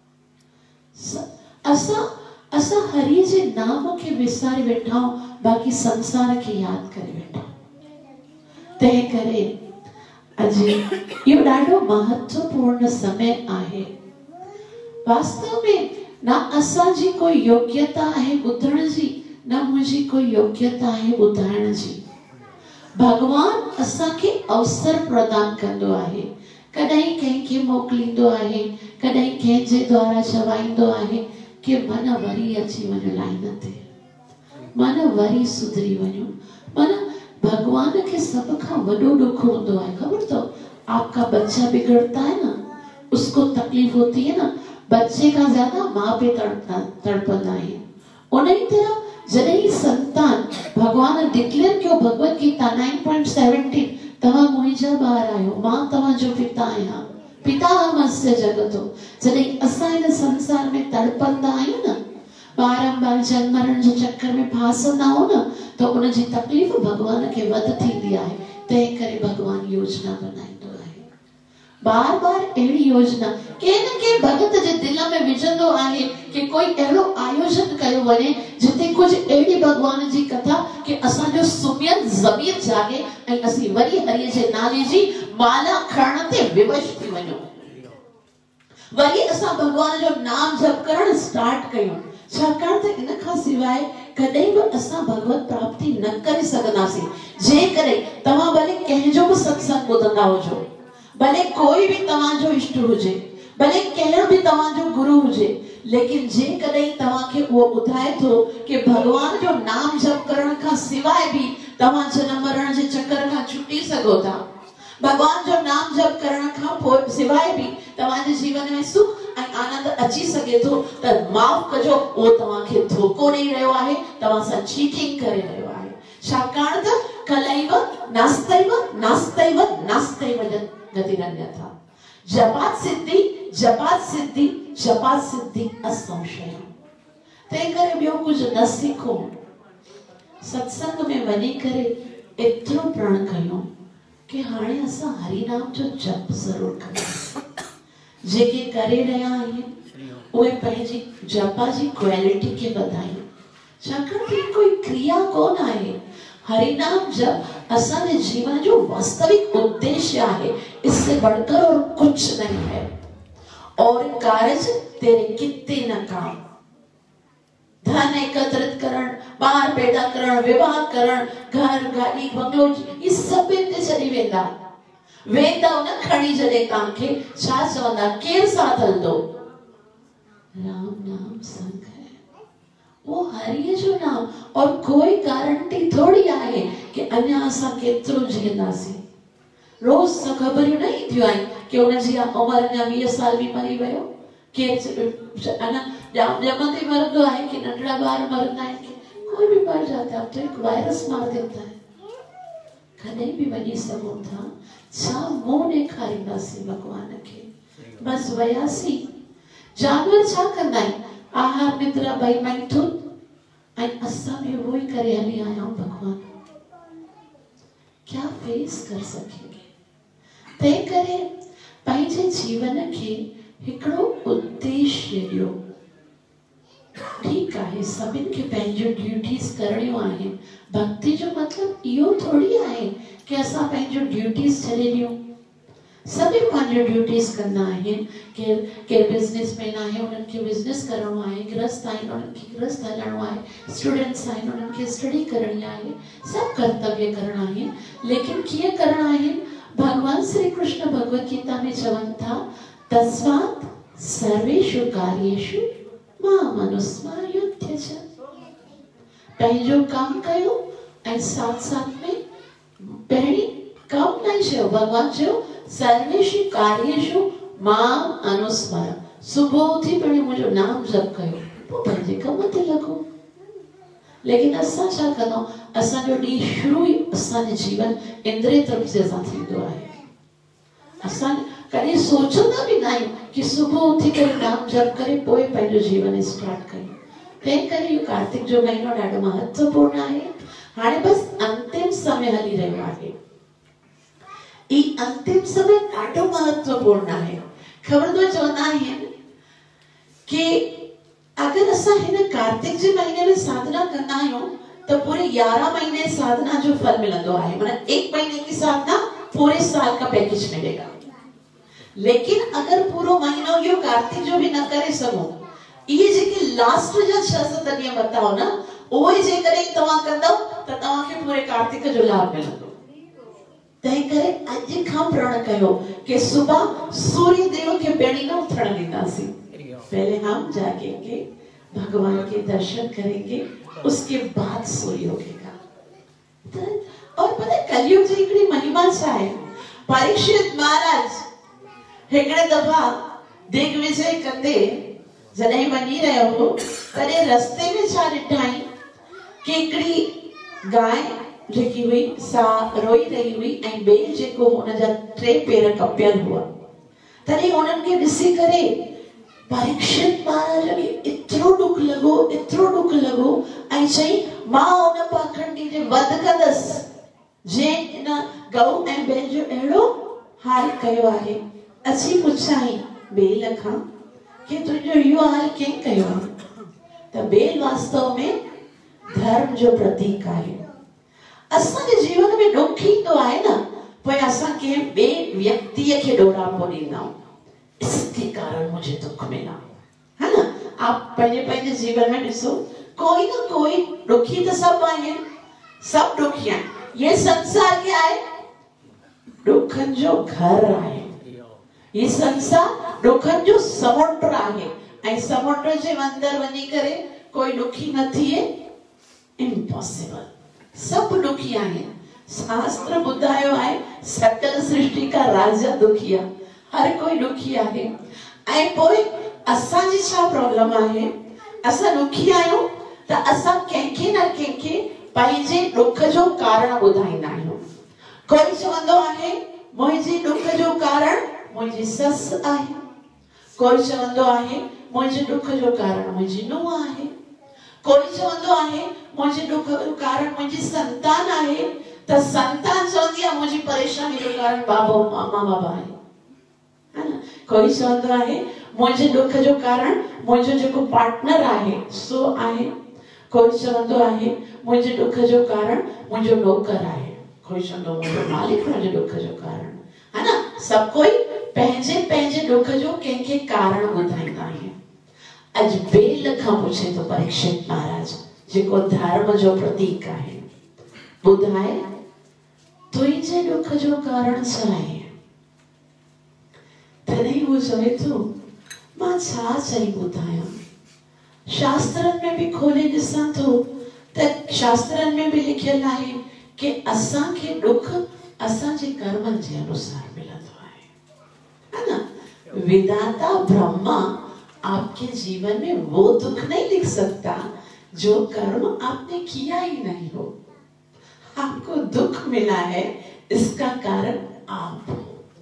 असां हरिय जे नाम खे विसारे वेठा आहियूं, बाक़ी संसार खे यादि करे वेठा। तंहिं करे अॼु इहो ॾाढो महत्वपूर्ण समय आहे। वास्तव में न असांजी कोई योग्यता आहे ॿुधण जी, न मुंहिंजी कोई योग्यता आहे ॿुधाइण जी। भगवान असांखे अवसर प्रदान कंदो आहे। कॾहिं कंहिंखे मोकिलींदो आहे, कॾहिं कंहिंजे द्वारा चवाईंदो आहे कि मन वरी अची वञो लाइन ते, मन वरी सुधरी वञो। मन भगवान के सब का वडो दुख होता है। खबर तो आपका बच्चा बिगड़ता है ना, उसको तकलीफ होती है ना, बच्चे का ज्यादा माँ पे तड़पता है। उन्हीं तरह जॾहिं संतान भगवान डिक्लेयर कियो भगवत गीता 9.17 तव्हां मुंहिंजा ॿार आहियो, मां तव्हांजो पिता आहियां, पिता हमस्य जगतो। जॾहिं असां हिन संसार में तड़पंदा आहियूं न, बारंबार जन्म मरण जे चक्कर में फासंदा आहियूं न, तो उन जी तकलीफ़ भगवान खे वध थींदी आहे। तंहिं करे भगवान योजना बनाईंदो आहे। बार बार अहिड़ी योजना के न के भगत जे दिल में विझंदो आहे कि कोई अहिड़ो आयोजन कयो वञे जिते कुछ अहिड़ी भगवान जी कथा कि असांजो सुम्हियल ज़मीर जागे ऐं असीं वरी हरिय जे नाले जी माला खणण ते विवश थी वञूं। वरी असां भगवान जो नाम जप करण स्टार्ट कयूं। छाकाणि त इन खां सवाइ कॾहिं बि असां भगवत प्राप्ति न करे सघंदासीं। जेकॾहिं तव्हां भले कंहिंजो बि सत्संग ॿुधंदा हुजो, भले कोई भी तव्हांजो इष्ट हुजे, भले कहिड़ो भी तव्हांजो गुरु हुजे, लेकिन जे कॾहिं तव्हांखे उहो ॿुधाए थो कि भगवान जो नाम जप करण खां सिवाय बि तव्हां जन्म मरण जे चक्कर खां छुटी सघो था, भगवान जो नाम जप करण खां पोइ सिवाय बि तव्हांजे जीवन में सुख ऐं आनंद अची सघे थो, त माफ़ कजो, उहो तव्हांखे धोखो ॾेई रहियो आहे, तव्हां सां चीटिंग करे रहियो आहे। छाकाणि त कलैव नास्तैव नास्तैव नास्तैव गतिरन्यथा। जपात सिद्धि जपात सिद्धि जपात सिद्धि असंशयम। तंहिं करे ॿियो कुझु न सिखो, सत्संग में वञी करे एतिरो प्रण कयूं कि हाणे असां हरि नाम जो जप ज़रूर कयूं। जेके करे रहिया आहिनि उहे पंहिंजी जप जी क्वालिटी खे वधायूं, छाकाणि त कोई क्रिया कोन आहे। हरि नाम जप असांजे जीवन जो वास्तविक उद्देश्य है, इससे बढ़कर और कुछ नहीं है। और कार्य तेरे कितने न काम, धन एकत्रित करण, बार पैदा करण, विवाह करण, घर गाड़ी बंगलो, ये सब ते चली वेंदा वेंदा न खणी जॾहिं तव्हांखे छा चवंदा, केरु साथ हलंदो? राम नाम संग है, वो हरिय जो नाम। और कोई गारंटी थोड़ी आहे कि अञा असां केतिरो जींदासीं। रोज सां ख़बरियूं न ईंदियूं आहिनि कि उनजी उमिरि अञा 20 साल बि मरी वियो, केरु अञा ॼमंदे मरंदो आहे कि नंढड़ा ॿार मरंदा आहिनि, कि कोई भी मर जाता है, तो एक वायरस मार देता है। कॾहिं बि वञी सघूं था, छा मुंहुं ॾेखारींदासीं भॻवान खे? बसि वयासीं। जानवर छा कंदा आहिनि? आहार निद्रा भई मैथुन, ऐं असां बि उहो ई करे हली आया आहियूं। भॻवान क्या फेस कर सकेंगे? तंहिं करे पंहिंजे जीवन खे हिकिड़ो उद्देश्य ॾियो। ठीकु आहे, सभिनि खे पंहिंजूं ड्यूटीज़ करणियूं आहिनि। भक्ति जो मतिलबु इहो थोड़ी आहे कि असां पंहिंजूं ड्यूटीज़ छॾे ॾियूं। सभी पंहिंजूं ड्यूटीज़ कंदा आहिनि। केरु बिज़नेसमैन आहे, उन्हनि खे बिज़नेस करणो आहे, गृहस्थ आहिनि, उन्हनि खे गृहस्थ हलणो आहे, स्टूडेंट्स आहिनि, उन्हनि खे स्टडी करणी आहे, सभु कर्तव्य करणा आहिनि। लेकिन कीअं करणा आहिनि? भगवान श्री कृष्ण भगवत गीता में चवनि था, तस्मात् सर्वेषु कार्येषु माम अनुस्मर्य च। पंहिंजो कमु कयो ऐं साथ साथ में पहिरीं कमु न चयो, भगवान चयो सर्वेषु कार्येषु माम अनुस्मर। सुबुह उथी पहिरीं मुंहिंजो नाम जप कयो, पोइ पंहिंजे कम ते लॻो। लेकिन असां छा कंदा? असांजो ॾींहुं शुरू ई असांजे जीवन इंद्रिय तृप्ति सां थींदो आहे। असां कॾहिं सोचंदा बि न आहियूं कि सुबुह उथी करे नाम जप करे पोइ पंहिंजो जीवन स्टार्ट कयूं। तंहिं करे इहो कार्तिक जो महीनो ॾाढो महत्वपूर्ण आहे। हाणे बसि अंतिम समय हली रहियो आहे। ई अंतिम समय ॾाढो महत्वपूर्ण आहे। ख़बर अथव चवंदा आहिनि कि अगर असां हिन कार्तिक जे महीने में साधना कंदा आहियूं तो पूरे 11 महीने साधना जो फल मिलंदो आहे। मतलब 1 महीने की साधना पूरे साल का पैकेज मिलेगा। लेकिन अगर पूरो महीनो यो कार्तिक जो भी न करे सघो, ये जेके लास्ट जा 6-7 ॾींहं बताओ न, उहे जे करे तव्हां कंदव त तव्हांखे पूरे कार्तिक जो लाभ मिलंदो। तंहिं करे अॼु खां प्रण कयो कि सुबह सूर्य देव के पहिरीं न उथण ॾींदासीं। पहले हम जागेंगे, भगवान के दर्शन करेंगे, उसके बाद सूर्य उगेगा। और पता है कलयुग जी हिकिड़ी महिमा छा आहे? परीक्षित महाराज हिकिड़े दफ़ा दिग्विजय कंदे जॾहिं वञी रहियो हो, तॾहिं रस्ते में छा ॾिठाई कि हिकिड़ी गाय जेकी हुई सा रोई रही हुई ऐं ॿिए जेको हुनजा 3 पेर कपियल हुआ। तॾहिं उन्हनि खे ॾिसी करे परीक्षित महाराज खे एतिरो दुख लॻो ऐं चई, मां उन पाखंडी जे वध कंदसि जे इन गऊ ऐं ॿिए जो अहिड़ो हाल कयो आहे। अची पुछाई बेल खां कि तुंहिंजो इहो हाल कंहिं कयो आहे? त बेल वास्तव में धर्म जो प्रतीक आहे। असांजे जीवन में दुख ईंदो आहे न, पोइ असां कंहिं ॿिए व्यक्तिअ खे ॾोरापो ॾींदा आहियूं, इसके कारण मुझे दुख मिला, है ना? आप पंहिंजे जीवन में ॾिसो, कोई न कोई दुखी तो सब आहिनि, सब दुखी आहिनि। ये संसार क्या है? दुखन जो घर आहे। ये संसार दुखन जो समुद्र आहे ऐं समुंड जे अंदर वञी करे कोई ॾुखी न थिए, इम्पॉसिबल। सब दुखी आहिनि। शास्त्र ॿुधायो आहे सकल सृष्टि का राजा दुखिया, हर कोई दुखी आहे। ऐं पोइ असांजी छा प्रॉब्लम आहे, असां दुखी आहियूं त असां कंहिंखे न कंहिंखे पंहिंजे दुख जो कारण ॿुधाईंदा आहियूं। कोई चवंदो आहे मुंहिंजे दुख जो कारण मुंहिंजी ससु आहे, कोई चवंदो आहे मुंहिंजे दुख जो कारण मुंहिंजी नुंहुं आहे, कोई चवंदो आहे मुंहिंजे दुख जो कारण मुंहिंजी संतान आहे, त संतान चवंदी आहे मुंहिंजी परेशानी जो कारण मामा बाबा आहे, है न। कोई चवंदो आहे मुंहिंजे दुख जो कारण मुंहिंजो जेको पार्टनर आहे सो आहे, कोई चवंदो आहे मुंहिंजे दुख जो कारण मुंहिंजो नौकर आहे, कोई चवंदो मुंहिंजो मालिक मुंहिंजे दुख जो कारण, है न। सब कोई पंहिंजे पंहिंजे दुख जो कंहिंखे कारण ॿुधाईंदा आहिनि। अॼु बेल खां पुछे तो परीक्षित महाराज, जेको धर्म जो प्रतीक आहे, ॿुधाए तुंहिंजे दुख जो कारण छा आहे? तॾहिं हू चवे थो मां छा चई ॿुधायां। शास्त्रनि में बि खोले ॾिसां थो त शास्त्रनि में बि लिखियल आहे कि असांखे दुख असांजे कर्मनि जे अनुसार मिलंदो आहे, है ना। विधाता ब्रह्मा आपके जीवन में वो दुख नहीं लिख सकता जो कर्म आपने किया ही नहीं हो। आपको दुख मिला है, इसका कारण आप हो।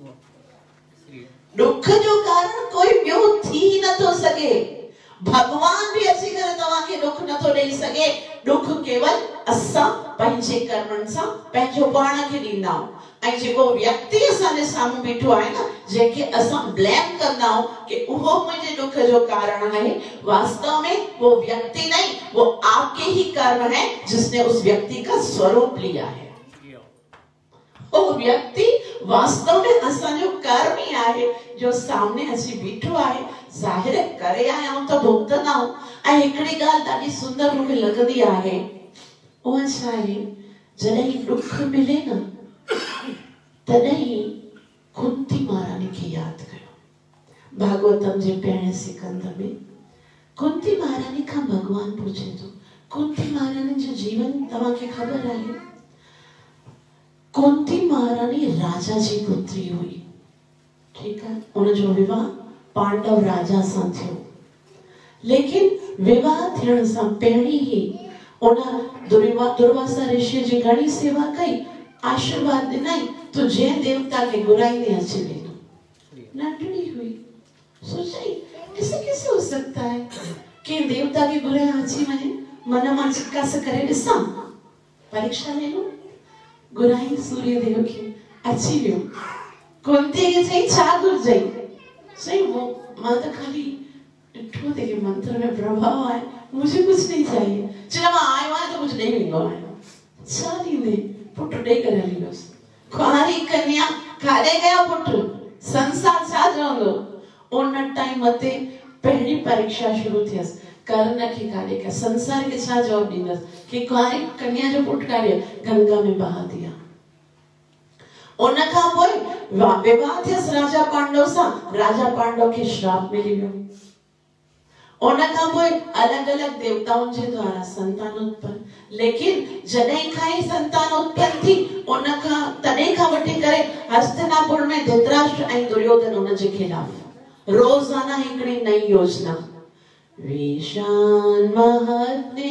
दुख जो कारण कोई ॿियो थी नथो सघे। भगवान भी अची करे तव्हांखे दुख नथो ॾेई सघे। दुख केवल असां पंहिंजे कर्मनि सां पंहिंजो पाण खे ॾींदा आहियूं। ऐं जेको व्यक्ति असांजे साम्हूं बीठो आहे न, जंहिंखे असां ब्लेम कंदा आहियूं कि उहो मुंहिंजे दुख जो कारण है, वास्तव में वो व्यक्ति नहीं, वो आपके ही कर्म है जिसने उस व्यक्ति का स्वरूप लिया है। वो व्यक्ति वास्तव में असांजो कर्म ही आहे जो सामने अची बीठो आहे। ज़ाहिर करे आया हूं त भुगतना हूं। ऐं हिकिड़ी ॻाल्हि ॾाढी सुंदर मूंखे लॻंदी आहे, उहा छा आहे, जॾहिं दुख मिले न तॾहिं कुंती महारानी खे यादि कयो। भागवतम जे पहिरें सिकंद में कुंती महारानी खां भगवान पूछे थो। कुंती महारानी जो जीवन तव्हांखे ख़बर आहे। कुंती महारानी राजा जी पुत्री हुई, ठीकु आहे। उनजो विवाह पांडव राजा सां थियो, लेकिन विवाह थियण सां पहिरीं ई उन दुर्वासा ऋषि जी घणी सेवा कई, आशीर्वाद ॾिनई तो जंहिं देवता खे घुराईंदे अची वेंदो। नंढड़ी हुई, सोचाई ऐसे कैसे हो सकता है कि देवता के घुराए अची वञे, मन मां जिज्ञासा करे ॾिसां, परीक्षा ले लो। घुराई सूर्य देव खे, अची वियो। कुंती खे चई छा घुरजई? सही वो मां त खाली ॾिठो ते कि मंत्र में प्रभाव आहे, मुझे कुछ नहीं चाहिए। चलो मां आयो आहे तो कुछ ॾेई वेंदो आहे। छा ॾींदे? पुट ॾेई करे हली वियोसि। कुंवारी कन्या काॾे गया पुट? संसार छा चवंदो? उन टाइम ते पहिरीं परीक्षा शुरू थियसि। कर्ण खे काॾे कया, संसार खे छा जवाब ॾींदसि कि कुंवारी कन्या जो पुट काॾे? गंगा में बहा दिया। उन खां पोइ विवाह थियसि राजा पांडव सां। राजा पांडव खे श्राप मिली वियो। उन खां पोइ अलग अलग देवताउनि जे द्वारा संतान उत्पन्न, लेकिन जॾहिं खां ई संतान उत्पन्न थी उन खां तॾहिं खां वठी करे हस्तिनापुर में धृतराष्ट्र ऐं दुर्योधन उन जे खिलाफ रोज़ाना हिकिड़ी नई योजना। विशान महात्मे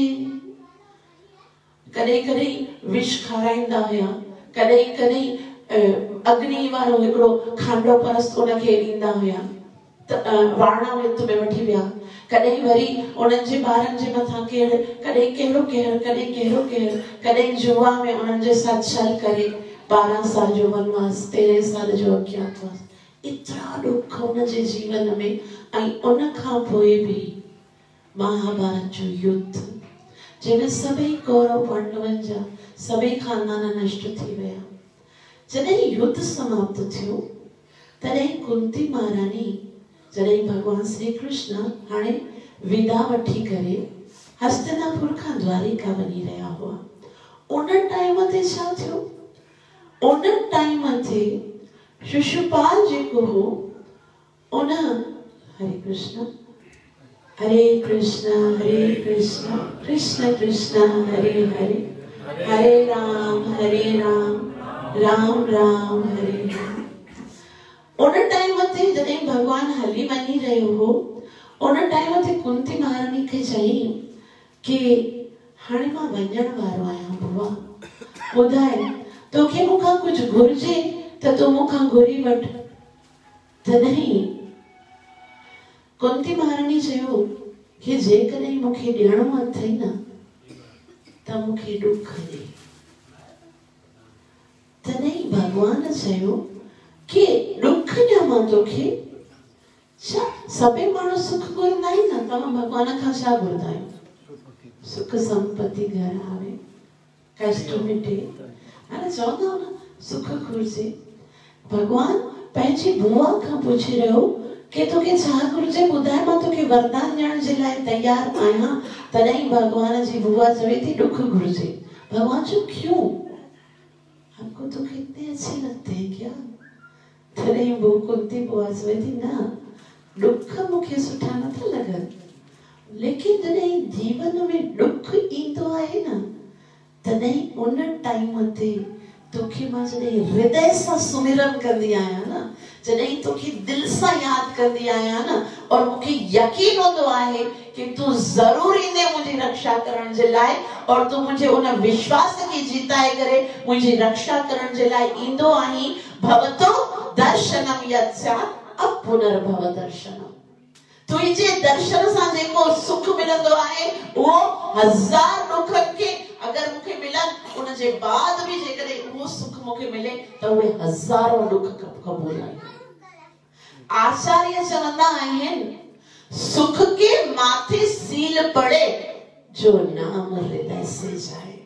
कॾहिं कॾहिं विष खाराईंदा हुया, कॾहिं कॾहिं अग्नि वारो हिकिड़ो खांडो परस्त उनखे ॾींदा हुया, वारणा युद्ध में वठी विया। कॾहिं वरी उन्हनि जे ॿारनि जे मथां केर, कॾहिं कहिड़ो कहर, कॾहिं कहिड़ो कहर, कॾहिं जुआ में उन्हनि जे साथ छल करे 12 साल जो वनवास, 13 साल जो अज्ञातवास। एतिरा दुख उन जे जीवन में। ऐं उन खां पोइ बि महाभारत जो युद्ध, जंहिंमें सभई कौरव पांडवनि जा सभई खानदान नष्ट थी विया। जॾहिं युद्ध समाप्त थियो तॾहिं कुंती महारानी, जॾहिं भगवान श्री कृष्ण हाणे विदा वठी करे हस्तिनापुर खां द्वारिका वञी रहिया हुआ, उन टाइम ते छा थियो? उन टाइम ते शिशुपाल जेको हो, उन हरे कृष्ण हरे कृष्णा कृष्ण कृष्ण हरे हरे, हरे राम राम राम हरे हरे। उन टाइम ते जॾहिं भगवान हली वञी रहियो हो, उन टाइम ते कुंती महारानी खे चयईं कि हाणे मां वञण वारो आहियां बुआ, ॿुधाए तोखे मूंखां कुझु घुर्जे त तूं मूंखां घुरी वठ। तॾहिं कुंती महारानी चयो कि जेकॾहिं मूंखे ॾियणो अथई न त मूंखे ॾुख ॾे। तॾहिं भगवान चयो कि ॾुख ॾियां तोखे? छा सभई माण्हू सुख घुरंदा आहिनि न, तव्हां भगवान खां छा घुरंदा आहियो? सुख संपत्ति घर आवे, कष्ट मिटे, हाणे चवंदा हो न सुख घुर्जे। भगवान पंहिंजी बुआ खां पुछी रहियो कि तोखे छा घुर्जे, ॿुधाए मां तोखे वरदान ॾियण जे लाइ तैयार आहियां। तॾहिं भगवान जी बुआ चवे थी ॾुख घुर्जे। भगवान चयो क्यों, हमको दुख इतने अच्छे लगते हैं क्या? तॾहिं वो कुंती बुआ चवे थी न ॾुख मूंखे सुठा नथा लॻनि, लेकिन जॾहिं जीवन में ॾुख ईंदो आहे न तॾहिं उन टाइम ते तोखे मां जॾहिं हृदय सां सुमिरन कंदी आहियां न, जॾहिं तोखे दिल सां यादि कंदी आहियां न, और मूंखे यकीन हूंदो आहे कि तूं ज़रूर ईंदे मुंहिंजी रक्षा करण जे लाइ, और तूं मुंहिंजे उन विश्वास खे जीताए करे मुंहिंजी रक्षा करण जे लाइ ईंदो आहीं। भवतो दर्शनम यत्स्यात् अपुनर्भव दर्शनम। तुंहिंजे दर्शन सां जेको सुख मिलंदो आहे उहो 1000 ॾुखनि खे अगर मूंखे मिलन, उन जे बाद भी जेकॾहिं उहो सुख मूंखे मिले त उहे 1000 ॾुख क़बूल आहिनि। आचार्य चवंदा आहिनि सुख के माथे सील पड़े जो नाम हृदय से जाए।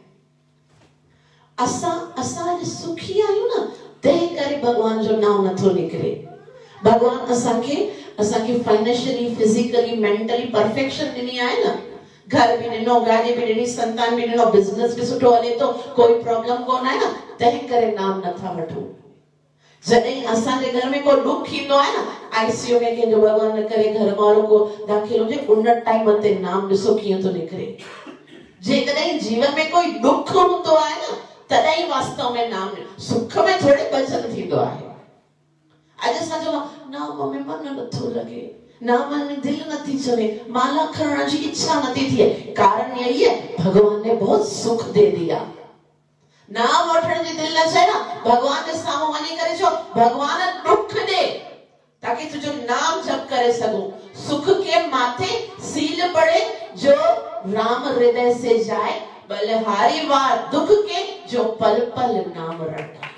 असां सुखी आहियूं न, तंहिं करे भगवान जो नाम नथो निकिरे। भगवान असांखे फाइनेंशियली, फिजिकली, मेंटली परफेक्शन ॾिनी आहे न, घर भी ॾिनो, गाड़ी भी ॾिनी, संतान भी ॾिनो, बिजनेस भी सुठो हले तो, कोई प्रॉब्लम कोन आहे न, तंहिं करे नाम नथा वठो। जॾहिं असांजे घर में को दुख ईंदो आहे न, आईसीयू में कंहिंजो भगवान न करे घर वारो को दाखिल हुजे, उन टाइम ते नाम ॾिसो कीअं थो निकिरे। जेकॾहिं जीवन में कोई दुख हूंदो आहे न तॾहिं वास्तव में नाम, सुख में थोड़ी भजन थींदो आहे। अॼु असां चवंदा नाम में मन नथो लगे, नाम में दिल नथी चले, माला खणण जी इच्छा नथी थिए, कारण यही है भगवान ने बहुत सुख दे दिया। नाम वठण जी दिल न चए न, भगवान के साम्हूं वञी करे चओ भगवान दुख दे ताकि तुझो नाम जप करे सघूं। सुख के माथे सील पड़े जो राम हृदय से जाए, बलिहारी वार दुख के जो पल पल नाम रटा।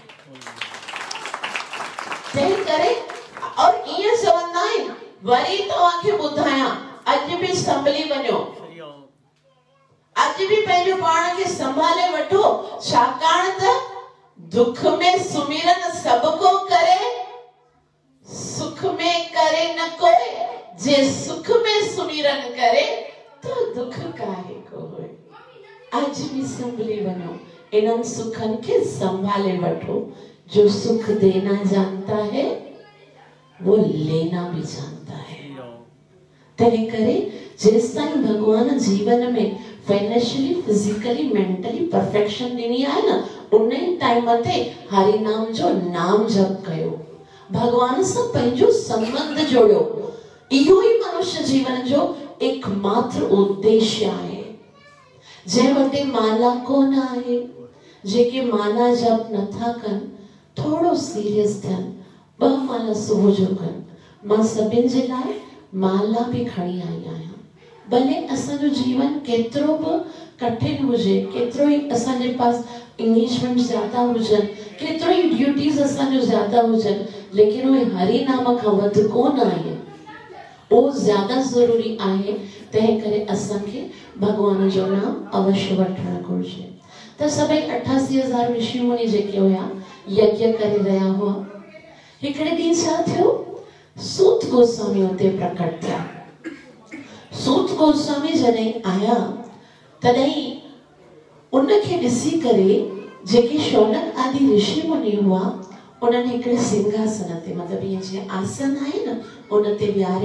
तंहिं करे और ईअं चवंदा आहिनि, वरी तव्हांखे ॿुधायां, अॼु बि संभली वञो, अॼु बि पंहिंजो पाण खे संभाले वठो, छाकाणि त दुख में सुमिरन सबको करे, सुख में करे न कोई, जे सुख में सुमिरन करे तो दुख काहे को होए। अॼु बि संभली वञो, इन्हनि सुखनि खे संभाले वठो। जो सुख देना जानता है वो लेना भी जानता है। तंहिं करे जेस ताईं भगवान जीवन में फाइनेंशियली, फिजिकली, मेंटली परफेक्शन ॾिनी आहे न, उन ई टाइम ते हरि नाम जो नाम जप कयो, भगवान सां पंहिंजो संबंध जोड़ियो। इहो ई मनुष्य जीवन जो एकमात्र उद्देश्य आहे। जंहिं वटि माला कोन आहे, जेके माला जप नथा कनि, थोड़ो सीरियस थियनि, 2 माला सुबुह जो कनि। मां सभिनि जे लाइ माला भी खणी आई आहियां। भले असांजो जीवन केतिरो बि कठिन हुजे, केतिरो ई असांजे पास इंगेजमेंट ज्यादा हुजनि, केतिरो ई ड्यूटीज असांजो ज्यादा हुजनि, लेकिन उहे हरि नाम खां वधि कोन आहे, उहो ज्यादा ज़रूरी आहे। तंहिं करे असांखे भगवान जो नाम अवश्य वठणु घुरिजे। त सभई 88,000 ऋषि मुनि जेके हुया यज्ञ करे रहिया हुआ। हिकिड़े ॾींहुं छा थियो, सूत गोस्वामी उते प्रकट थिया। सूत गोस्वामी जॾहिं आया तॾहिं उनखे ॾिसी करे जेके शौनक आदि ऋषि मुनि हुआ, उन्हनि हिकिड़े सिंहासन ते, मतिलबु ईअं जीअं आसन आहे न, उन ते विहारे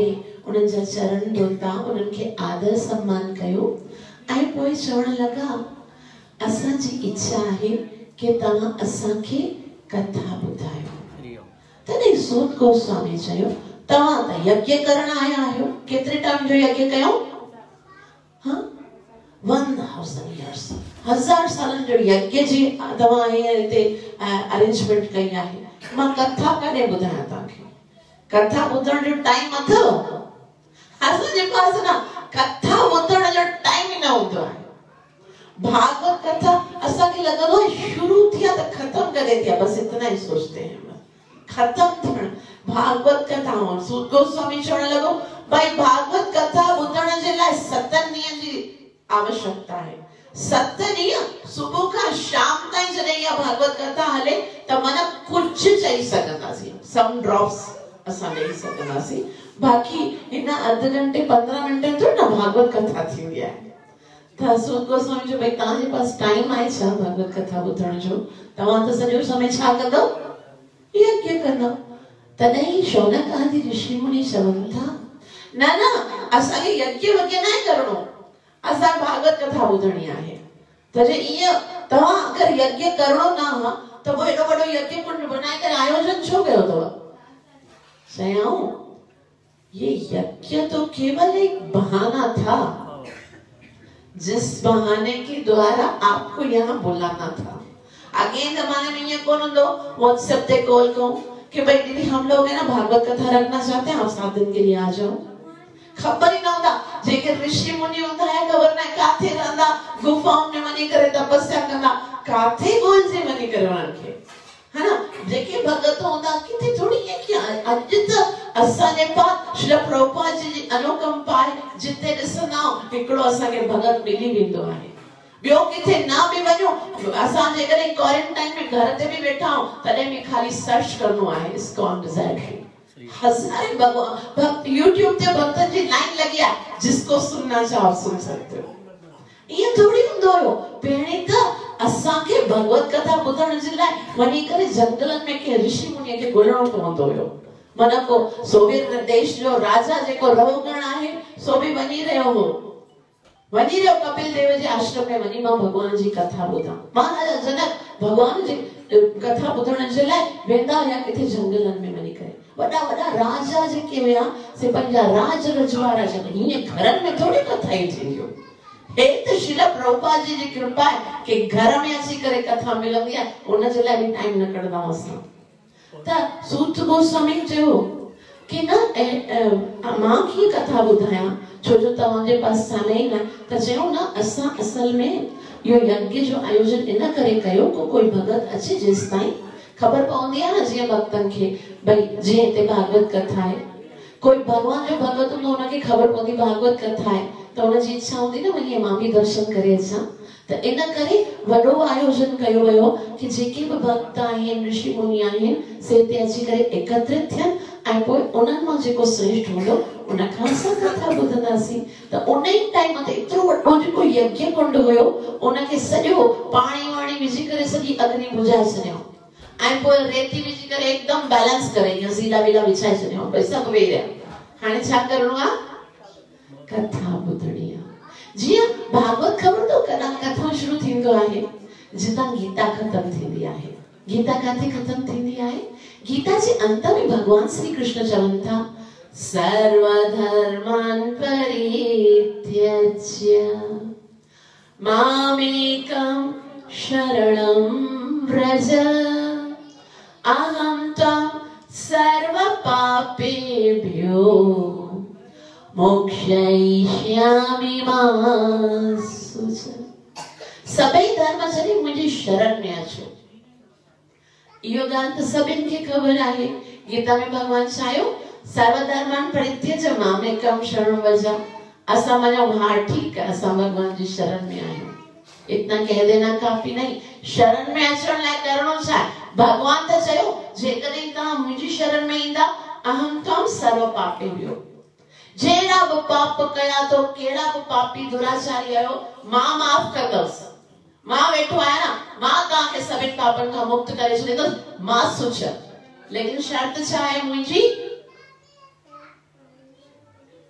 उन्हनि जा चरण धोता, उन्हनि खे आदर सम्मान कयो ऐं पोइ चवण लगा असांजी इच्छा आहे कि तव्हां असांखे कथा ॿुधायो। तॾहिं सूत गोस्वामी चयो तव्हां त यज्ञ करण आया आहियो, केतिरे टाइम जो यज्ञ कयो? हाँ 1000 years, 1000 सालनि जो यज्ञ जी तव्हां हिते अरेंजमेंट कई आहे। मां कथा कॾहिं ॿुधायां तव्हांखे? कथा ॿुधण जो टाइम अथव? असांजे पास न कथा ॿुधण जो टाइम ई न हूंदो आहे। भागवत कथा असांखे लॻंदो आहे शुरू थी आहे त ख़त्म करे थी आहे, बस इतना ही सोचते हैं, खत्म थियण। भागवत कथा सूत गोस्वामी चवण लॻो भाई भागवत कथा ॿुधण जे लाइ 7 ॾींहंनि जी आवश्यकता आहे। 7 ॾींहं सुबुह खां शाम ताईं जॾहिं इहा भागवत कथा हले त मन कुझु चई सघंदासीं, सम ड्रॉप्स असां ॾेई सघंदासीं, बाक़ी हिन अधु घंटे 15 मिंट जो न भागवत कथा थींदी आहे। त सूत गोस्वामी जो भाई तव्हांजे पास टाइम आहे छा भागवत कथा ॿुधण जो? तव्हां त सॼो समय छा कंदव? यज्ञ कंदव। तॾहिं शौनक आदि ऋषि मुनि चवनि था न न असांखे यज्ञ वज्ञ न करणो, असां भागवत कथा ॿुधणी आहे। त जे ईअं तव्हां अगरि यज्ञ करणो न हा त पोइ एॾो वॾो यज्ञ कुंड बनाए करे आयोजन छो कयो अथव? चयाऊं ये यज्ञ तो केवल एक बहाना था, जिस बहाने के द्वारा आपको यहाँ बुलाना था। आगे जमाने में ये कौन होंगे व्हाट्सएप पे कॉल को कि भाई दीदी हम लोग है ना भागवत कथा रखना चाहते हैं, आप 7 दिन के लिए आ जाओ। खबर ही ना होता जेके ऋषि मुनि होता है खबर ना काथे रहंदा, गुफाओं में मनी करे तपस्या करना, काथे गोल से मनी करे उनके, है ना? जेके भगत होता किथे थोड़ी है कि अज त असांजे पास श्री प्रभुपाद जी अनुकंपा है, जिते ॾिसंदा हिकिड़ो असांखे भगत मिली वेंदो आहे। ॿियो किथे ना बि वञो, असां जेकॾहिं क्वारंटाइन में घर ते बि वेठा आहियूं तॾहिं बि ख़ाली सर्च करणो आहे इस्कॉन डिज़ायर। हज़ारे भगवान यूट्यूब ते भक्तन जी लाइन लगी आहे, जिसको सुनना चाहो सुन सकते हो। ये थोड़ी हूंदो हुयो। पहिरीं त असांखे भगवत कथा ॿुधण जे लाइ वञी करे जंगलनि में के ऋषि मुनीअ खे ॻोल्हणो पवंदो हुयो। मन को सोवियत देश जो राजा जेको रहोगण आहे सो बि वञी रहियो हो, वञी रहियो कपिल देव जे आश्रम में वञी मां भगवान जी कथा ॿुधां। महाराजा जनक भगवान जी कथा ॿुधण जे लाइ वेंदा हुया किथे जंगलनि में वञी करे। वॾा वॾा राजा जेके हुया से पंहिंजा राज रजवाड़ा जन हीअं घरनि में थोड़ी कथाई थींदियूं। हे त श्रील प्रभुपाद जी जी कृपा आहे कि घर में अची करे कथा मिलंदी आहे, उन जे लाइ बि टाइम न कढंदा असां। त सूत गोस्वामी चयो कि न मां कीअं कथा ॿुधायां, छो जो तव्हांजे पास समय ई न। त चयो न असां असल में इहो यज्ञ जो आयोजन इन करे कयो को कोई भगत अचे जेसि ताईं खबर पवंदी आहे न, जीअं भक्तनि खे भई जीअं हिते भागवत कथा आहे, कोई भगवान जो भगत हूंदो उनखे खबर पवंदी भागवत कथा आहे त उनजी इच्छा हूंदी न वञी मां बि दर्शन करे अचां। त इन करे वॾो आयोजन कयो वियो कि जेके बि भक्त आहिनि ऋषि मुनि आहिनि से हिते अची करे एकत्रित थियनि ऐं पोइ उन्हनि मां जेको श्रेष्ठ हूंदो उन खां असां कथा ॿुधंदासीं। त उन ई टाइम ते एतिरो वॾो जेको यज्ञ कुंड हुयो उनखे सॼो पाणी वाणी विझी करे सॼी अग्नि बुझाए छॾियऊं ऐं पोइ रेती विझी करे एकदम बैलेंस करे ईअं सीला वीला विछाए छॾियऊं। भई सभु वेही रहिया। हाणे छा करणो आहे? कथा ॿुधणी आहे। जीअं भागवत ख़बर अथव कॾहिं कथा शुरू थींदो आहे जितां गीता ख़तम थींदी आहे। गीता काथे ख़तम थींदी आहे? गीता जे अंत में भगवान श्री कृष्ण चवनि था सर्वधर्मान् परित्यज्य मामेकं शरणं व्रज अहं त्वं सर्वपापेभ्यो मोक्षयिष्यामि मा शुचः। सभई धर्मचरी मुंहिंजी शरण में अचो। इहो ॻाल्हि त सभिनि खे ख़बर आहे। गीता में भगवान चयो सर्वधर्मान् परित्यज्य मामेकं शरणं व्रज। असां वञूं हा ठीक है, असां भगवान जी शरण में आहियूं। इतना कह देना काफी नहीं। शरण में अचण लाइ करणो छा आहे? भगवान त चयो जेकॾहिं तव्हां मुंहिंजी शरण में ईंदा अहं त्वं सर्व पापेभ्यो, जहिड़ा बि पाप कया तो कहिड़ा बि पापी दुराचारी आहियो मां माफ़ कंदसि। मां वेठो आहियां न, मां तव्हांखे सभिनि पापनि खां मुक्त करे छॾींदुसि, मां सुच। लेकिन शर्त छा आहे मुंहिंजी?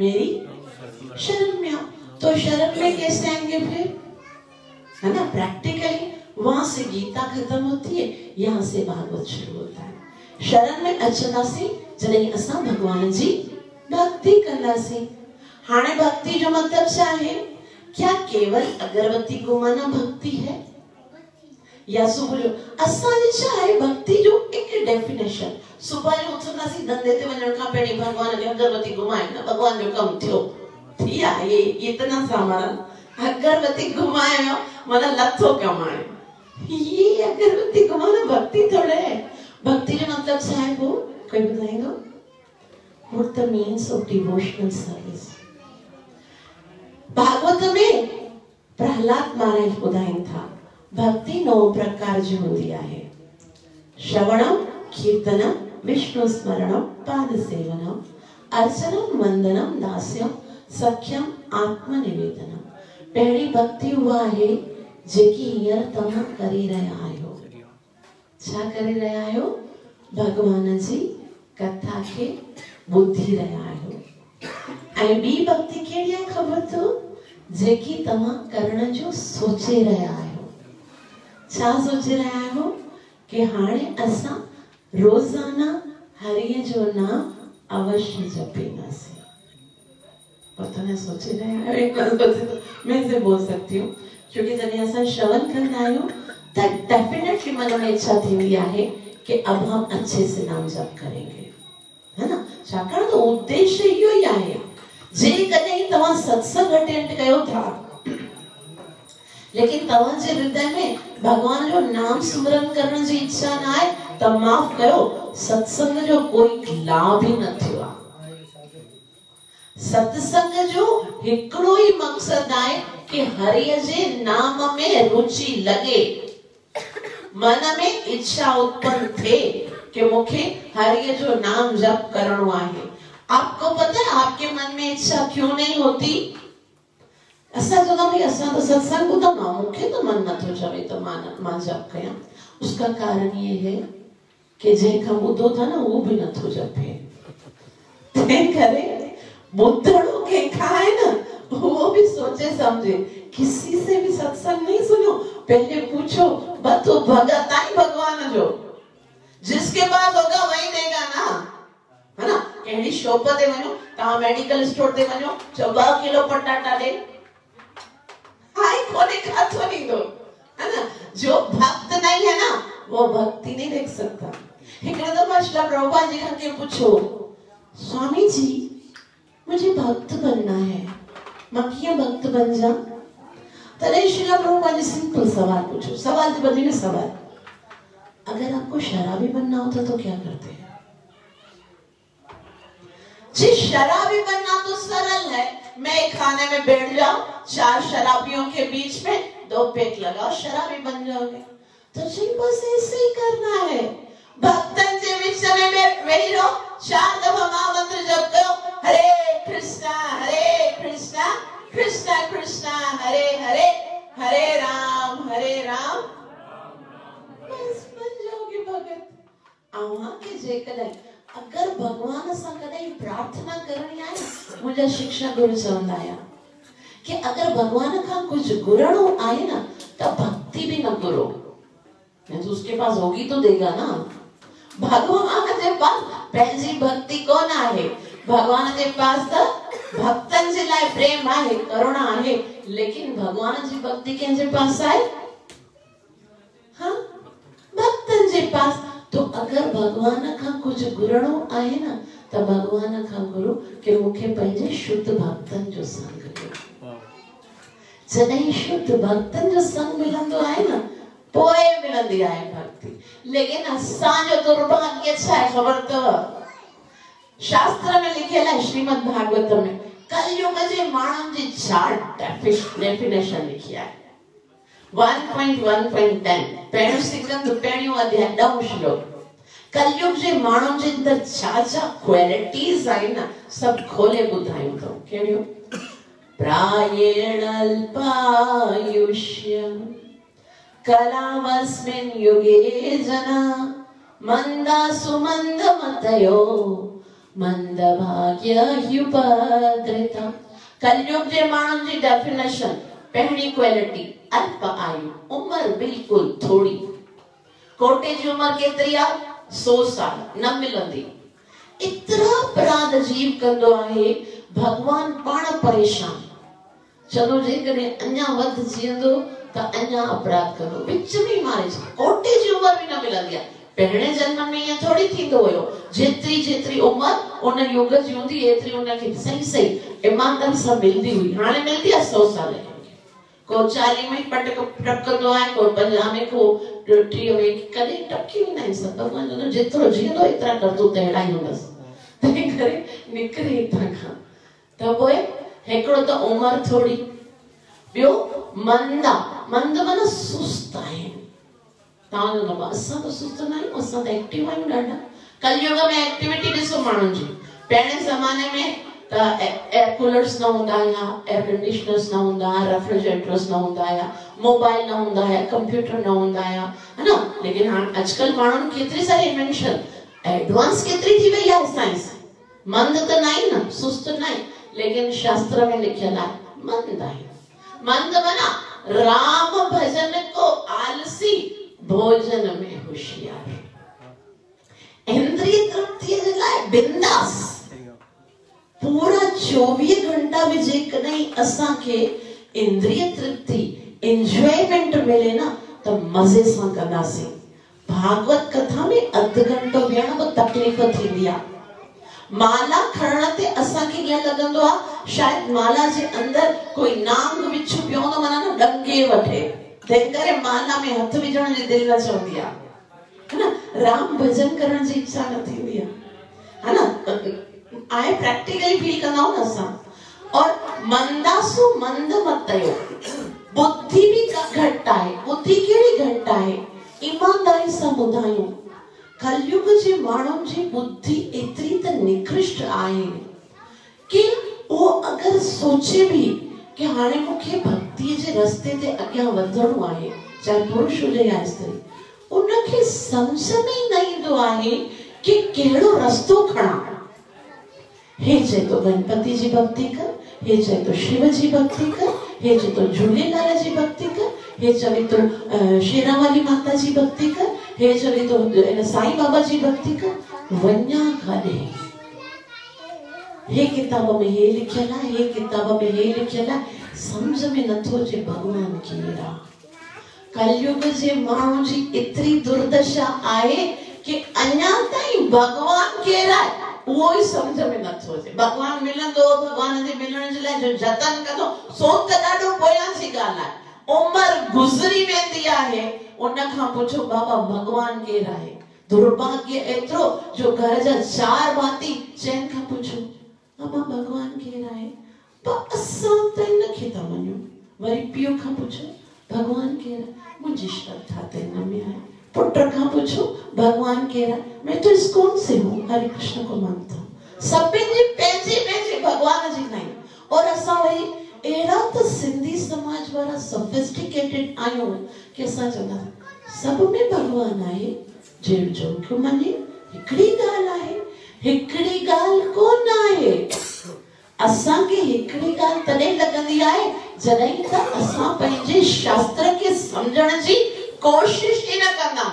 मेरी शरण में आओ। तो शरण में कैसे आएंगे फिर, है ना? प्रैक्टिकली वहां से गीता खत्म होती है, यहाँ से भागवत शुरू होता है। शरण में अचंदासी जॾहिं असां भगवान जी भक्ति कंदासीं। हाणे भक्ति जो मतलब छा है? क्या केवल अगरबत्ती घुमाना भक्ति है? या सुबह जो असांजी छा आहे भक्ति जो एक डेफिनेशन, सुबह जो उथंदासीं धंधे ते वञण खां पहिरीं भगवान खे अगरबत्ती घुमाए न, भगवान जो कमु थियो थी आहे, ये इतना सामान अगरबत्ती घुमायो माना लथो कमाए, ये अगरबत्ती घुमाना भक्ति थोड़े है। भक्ति जो मतलब छा है वो कोई बताएगा? What the means of devotional service? Bhagavat में प्रहलाद महाराज ॿुधाइनि था भक्ति 9 प्रकार जी हूंदी आहे। श्रवणम, कीर्तनम, विष्णु स्मरणम, पाद सेवनम, अर्चनम, वंदनम, दास्यम, सख्यम, आत्मनिवेदनम। पहिरीं भक्ति उहा आहे जेकी हींअर तव्हां करे रहिया आहियो। छा करे रहिया आहियो? भगवान जी कथा खे ॿुधी रहिया आहियो। ऐं ॿी भक्ति कहिड़ी आहे ख़बर अथव? जेकी तव्हां करण जो सोचे रहिया आहियो। छा सोचे रहिया आहियो? कि हाणे असां रोज़ाना हरिय जो नाम अवश्य जपींदासीं। पता नहीं सोचे रहे आहियो, एक बार सोचे तो मैं से बोल सकती हूँ, क्योंकि जब असां श्रवण कंदा आहियूं त डेफिनेटली मन में इच्छा थींदी आहे कि अब हम अच्छे से नाम जप करेंगे, है ना? छाकाणि तो उद्देश्य इहो ई आहे। जेकॾहिं तव्हां सत्संग अटेंड कयो था लेकिन तव्हांजे हृदय में भगवान जो नाम स्मरण करण जी इच्छा न आहे त माफ़ कयो, सत्संग जो कोई लाभ ही न थियो आहे। सत्संग जो हिकिड़ो ही मकसद आहे कि हरिय जे नाम में रुचि लगे, मन में इच्छा उत्पन्न थे कि मुखे हरिय जो नाम जप करणो आहे। आपको पता है आपके मन में इच्छा क्यों नहीं होती? ऐसा तो भाई ऐसा तो सत्संग ॿुधो मां, मुखे तो मन नथो चवे तो मां जप कयां। उसका कारण ये है कि जंहिंखां ॿुधो था ना वो भी नथो जपे। तंहिं करे ॿुधणो कंहिंखां आहे न, वो भी सोचे समझे। किसी से भी सत्संग नहीं सुनो, पहले पूछो बतो भगत आई भगवान जो, जिसके पास होगा वही देगा ना, है ना? कहिड़ी शॉप ते वञो, तव्हां मेडिकल स्टोर ते वञो, 2 किलो पटाटा ॾे, हाय कोने खातो नहीं दो, है ना? जो भक्त नहीं है ना वो भक्ति नहीं देख सकता। हिकिड़े दफ़ा श्रील प्रभुपाद जी खां के पूछो, स्वामी जी मुझे भक्त बनना है, मैं कीअं भक्त बन जा? तॾहिं श्रील प्रभुपाद जी सिंपल सवाल पूछो, सवाल के बदले में सवाल, अगर आपको शराबी बनना होता तो क्या करते हैं? जी शराबी बनना तो सरल है, मैं एक खाने में बैठ जाऊं, 4 शराबियों के बीच में 2 पेग लगाओ, शराबी बन जाओगे। तो जी बस ऐसे ही करना है, भक्तन के बीच में वही रहो, 4 दफा महामंत्र जप करो, हरे कृष्णा कृष्णा कृष्णा हरे हरे, हरे राम बस बन जाओगे भगत। अवां के जेकॾहिं अगर भगवान सां कॾहिं प्रार्थना करणी आहे, मुंहिंजा शिक्षा गुरु चवंदा आहिया कि अगर भगवान खां कुछ घुरणो आहे ना तो भक्ति भी न घुरो, नहीं तो उसके पास होगी तो देगा ना। भगवान के पास पंहिंजी भक्ति कोन आहे, भगवान के पास तो भक्तन जे लाइ प्रेम आहे, करुणा आहे, लेकिन भगवान जी भक्ति कंहिंजे पास आहे? हाँ, भक्तन जे पास। तो अगर भगवान का कुछ घुरणो आहे ना तो भगवान का गुरु के मुखे पंहिंजे शुद्ध भक्तन जो संग ॾियो। जॾहिं शुद्ध भक्तन जो संग मिलंदो आहे न, पोइ मिलंदी आहे भक्ति। लेकिन असांजो दुर्भाग्य छा आहे ख़बर अथव? शास्त्र में लिखियल आहे, श्रीमद् भागवत में कलयुग जे माण्हुनि जी छा डेफिनेशन लिखी आहे। 1.1.10 पहिरियों सिकंद पहिरियों अध्याय 9 श्लोक। कलयुग जे माण्हुनि जे अंदर छा छा क्वालिटीज़ आहिनि न, सभु खोले ॿुधायूं अथऊं। कहिड़ियूं? प्रायेण अल्पायुष्य कलावस्मिन् युगे जना मंदा सुमंद मतयो मंदभाग्ययुपद्रता। कलयुग जे माण्हुनि जी डेफिनेशन पहिरीं क्वालिटी अल्प आयु, उम्र बिल्कुल थोड़ी। कोटे जी उम्र केतिरी आहे? 100 साल न मिलंदी। इतरा अपराध जीव कंदो आहे, भगवान पाण परेशान। चलो जेकॾहिं अञा वध जीअंदो त अञा अपराध कंदो, विच में मारे छॾे। कोटे जी उम्र बि न मिलंदी आहे। पहिरें जन्म में ईअं थोड़ी थींदो हुयो, जेतिरी जेतिरी उम्र उन युग जी हूंदी एतिरी उनखे सही सही ईमानदारी सां मिलंदी हुई। हाणे मिलंदी आहे 100 साल। को 40 में टपकंदो आहे, को 50 में, को 30 में, कॾहिं टपकी वेंदा आहिनि सभु। भॻवान जो जेतिरो जीअंदो एतिरा करतूत अहिड़ा ई हूंदसि, तंहिं करे निकिरे हितां खां। त पोइ हिकिड़ो त उम्र थोड़ी, ॿियो मंद आहे। मंद माना सुस्त आहे। असां त सुस्त न आहियूं, असां त एक्टिव आहियूं ॾाढा। कलयुग में एक्टिविटी ॾिसो माण्हुनि जी। पहिरें ज़माने में त एयर कूलर्स न हूंदा हुया, एयर कंडीशनर्स न हूंदा हुया, रेफ्रिजरेटर्स न हूंदा हुया, मोबाइल न हूंदा हुया, कंप्यूटर न हूंदा हुया, है ना। लेकिन हाणे अॼुकल्ह माण्हुनि केतिरी सारी इन्वेंशन, एडवांस केतिरी थी वई आहे साइंस। मंद त न आहे न, सुस्त न आहे, लेकिन शास्त्र में लिखियल आहे मंद आहे। मंद माना राम भजन को आलसी, भोजन में होशियार। इंद्रिय तृप्ति जे लाइ बिंदास। पूरा 24 घंटा भी जेकॾहिं असांखे इंद्रिय तृप्ति, एंजॉयमेंट मिले ना त मज़े सां कंदासीं। भागवत कथा में अधु घंटो वेहण बि तकलीफ़ थींदी आहे। माला खणण ते असांखे ईअं लॻंदो आहे शायदि माला जे अंदर कोई नांग विछु पियो हूंदो, माना न डंगे वठे। तंहिं करे माला में हथ विझण जी दिलि न चवंदी आहे, है ना। राम भजन करण जी इच्छा न थींदी आहे, है ना। आए प्रैक्टिकली फील कंदा हो न असां। और मंदासु मंद मतयो, बुद्धि भी घट आहे। बुद्धि कहिड़ी घट आहे? ईमानदारी सां ॿुधायूं, कलयुग जे माण्हुनि जी बुद्धि एतिरी त निकृष्ट आहे कि वो अगर सोचे भी कि हाणे मूंखे भक्ति जे रस्ते ते अॻियां वधणो आहे, चाहे पुरुष हुजे या स्त्री, उनखे सम्झ में ई न ईंदो आहे कि कहिड़ो रस्तो खणा। हे चए तो गणपति जी भक्ति कर, हे चए तो शिव जी भक्ति कर, हे चए तो झूलेलाल जी भक्ति कर, हे चवे तो शेरावाली माता जी भक्ति कर, हे चवे तो साईं बाबा जी भक्ति कर। वञा काॾे? हे किताब में हे लिखियल आहे, हे किताब में हे लिखियल आहे, समझ में नथो अचे भगवान केरु आहे। कलयुग जे माण्हू जी एतिरी दुर्दशा आहे कि अञा ताईं भगवान केरु आहे उहो ई समझ में नथो अचे। भगवान मिलंदो, भगवान जे मिलण जे लाइ जो जतन कंदो, सो त ॾाढो पोयां जी ॻाल्हि आहे। उम्र गुज़री वेंदी आहे, उन खां पुछो बाबा भगवान केरु आहे। दुर्भाग्य एतिरो जो घर जा 4 भाती चइनि खां पुछो बाबा भगवान केरु आहे, पर असां त इनखे था मञूं। वरी पीउ खां पुछो भगवान केरु आहे, मुंहिंजी श्रद्धा त इन में आहे। पुट खां पूछो भगवान केरु आहे, मैं तो इस्कॉन से हूँ, हरे कृष्ण को मानता हूँ। सभिनी जी पंहिंजी पंहिंजी भगवान जी लाइन। और असां वरी अहिड़ा त सिंधी समाज वारा सोफिस्टिकेटेड आहियूं कि असां चवंदा सभ में भगवान आहे, जहिड़ो जो को मञे। हिकिड़ी ॻाल्हि आहे, हिकिड़ी ॻाल्हि कोन आहे। असांखे हिकिड़ी ॻाल्हि तॾहिं लॻंदी आहे जॾहिं त असां पंहिंजे शास्त्र खे सम्झण जी कोशिश ही न कंदा।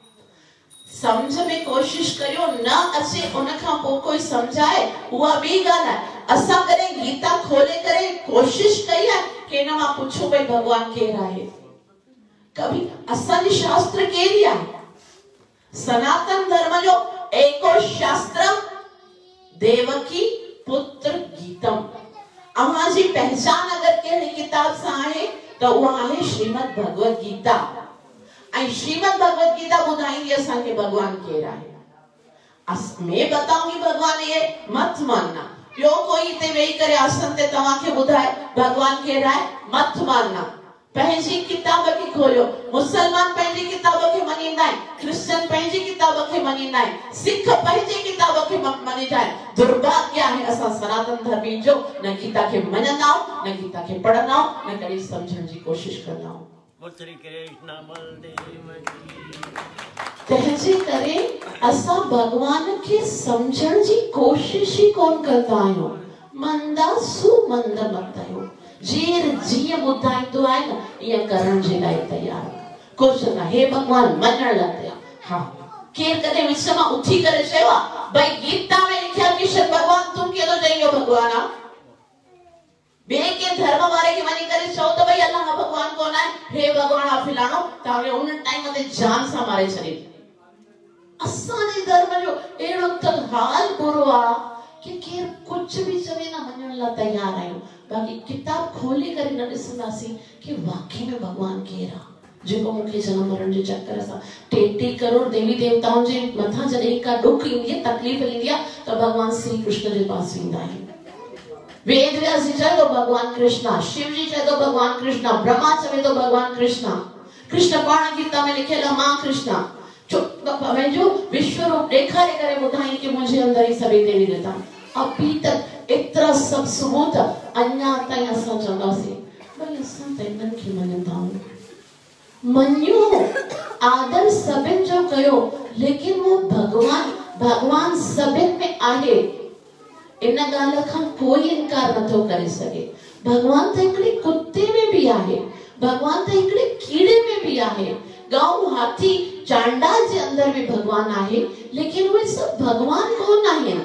समझ में कोशिश करियो, न अचे उन खां पोइ कोई समझाए, उहा ॿी ॻाल्हि आहे। असां कॾहिं गीता खोले करे कोशिश कई आहे कि हिन मां पुछो भई भगवान केरु आहे? कभी असांजी शास्त्र कहिड़ी आहे? सनातन धर्म जो एको शास्त्र देवकी पुत्र गीतम। अव्हां जी पहचान अगर कहिड़ी किताब सां आहे त उहा आहे श्रीमद भगवत गीता। ऐं श्रीमद भगवत गीता ॿुधाईंदी असांखे भगवान केरु आहे। मैं बताऊंगी भगवान ये मत मानना। ॿियो कोई हिते वेही करे आसन ते तव्हांखे ॿुधाए भगवान केरु आहे, मत मानना। पंहिंजी किताब खे खोलियो। मुसलमान पंहिंजी किताब खे मञींदा आहिनि, क्रिश्चियन पंहिंजी किताब खे मञींदा आहिनि, सिख पंहिंजी किताब खे मञींदा आहिनि। दुर्भाग्य आहे असां सनातन धर्मी जो न गीता खे मञंदा आहियूं, न गीता खे पढ़ंदा आहियूं, न कॾहिं सम्झण जी कोशिश कंदा आहियूं। तंहिंजे करे असां भगवान खे समझण जी कोशिश ही कोन कंदा आहियूं। मंदा सुमंद मतयो जीर जीअं ॿुधाईंदो आहे न ईअं करण जे लाइ तयार कुछ न। हे भगवान मञण लाइ तयार। हाँ केर कदे विच मां उथी करे चयो भाई गीता में लिखिया कि भगवान तुम के तो चइयो भगवान आ बे के धर्म वारे के वनी करे चओ तो भाई अल्लाह भगवान कोन आहे। हे भगवान आ फिलाणो ताके उन टाइम ते जान सा मारे छॾे। असांजे धर्म जो एड़ो त हाल बुरो आ कि केर कुछ भी चवे ना मञण लाइ तयार आहियूं। बाक़ी किताब खोले करे न ॾिसंदासीं कि वाकई में भगवान केर आ जेको मूंखे जन्म मरण जे चक्कर सां 33 करोड़ देवी देवताउनि जे मथां जॾहिं का दुख ईंदी आहे तकलीफ़ ईंदी आहे त भगवान श्री कृष्ण जे पास ईंदा आहिनि। वेद व्यास जी चए तो भगवान कृष्ण, शिव जी चए तो भगवान कृष्ण, ब्रह्मा चवे तो भगवान कृष्ण, कृष्ण पाण गीता में लिखियल मां कृष्ण जो विश्व रूप ॾेखारे करे ॿुधाई कि मुंहिंजे अंदर ही सभई देवी देवता। अभी तक एतिरा सभु सबूत अञा ताईं असां चवंदासीं भई असां त इन्हनि खे मञंदा आहियूं। मञो आदर सभिनि जो कयो लेकिन वो भगवान सभिनि में आहे। इन ॻाल्हि खां कोई इनकार नथो करे सघे। भगवान त हिकिड़े कुत्ते में भी आहे, भगवान त हिकिड़े कीड़े में भी आहे, गांव हाथी चांडा जे अंदर भी भगवान आहे लेकिन उहे सब भगवान कोन आहिनि।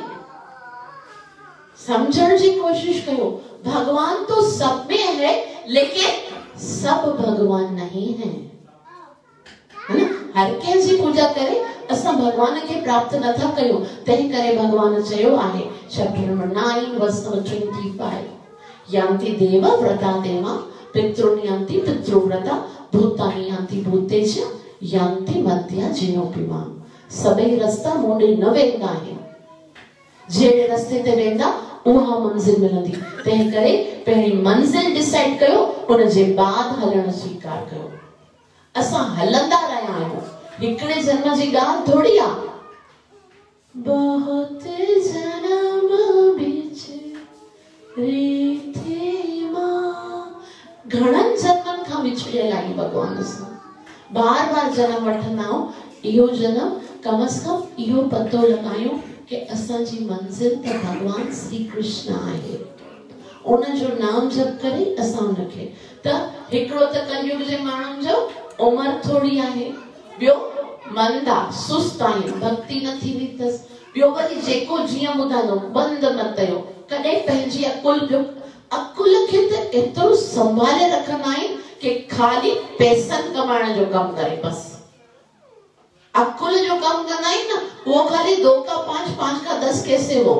समझण जी कोशिश कयो भगवान तो सब में है लेकिन सब भगवान नहीं है, है ना। हर कंहिंजी पूजा करे असां भगवान खे प्राप्त नथा कयूं। तंहिं करे भगवान चयो आहे चैप्टर नंबर 9 वर्स नंबर 25 यान्ति देव व्रता देवा पितॄनि यान्ति पितृव्रता भूतानि यान्ति भूतेज यान्ति मध्या जिनोपिमा। सभई रस्ता मोड़े न वेंदा आहिनि, जहिड़े रस्ते ते वेंदा उहा मंज़िल मिलंदी। तंहिं करे पहिरीं मंज़िल डिसाइड कयो उन जे बाद हलण स्वीकार कयो। असां हलंदा रहिया आहियूं, हिकिड़े जन्म जी ॻाल्हि थोड़ी आ। बहुत जन्म बिच रीति मां घणनि जन्मनि खां विछड़ियल आहियूं भगवान सां। बार बार जन्म वठंदा आहियूं। इहो जन्म कम से कम इहो पतो लॻायूं कि असांजी मंज़िल त भगवान श्री कृष्ण आहे। उन जो नाम जप करे असां उनखे त हिकिड़ो त कलयुग जे माण्हुनि जो उम्र थोड़ी आहे, ॿियो मंदा सुस्त आहिनि, भक्ति न थींदी अथसि, ॿियो वरी जेको जीअं ॿुधाईंदो बंद न कयो कॾहिं पंहिंजी अकुल खे त एतिरो संभाले रखंदा आहिनि कि खाली पैसनि कमाइण जो कम करे बस। अकुल जो कम करना है ना, वो खाली 2 का 5, 5 का 10 कैसे हो,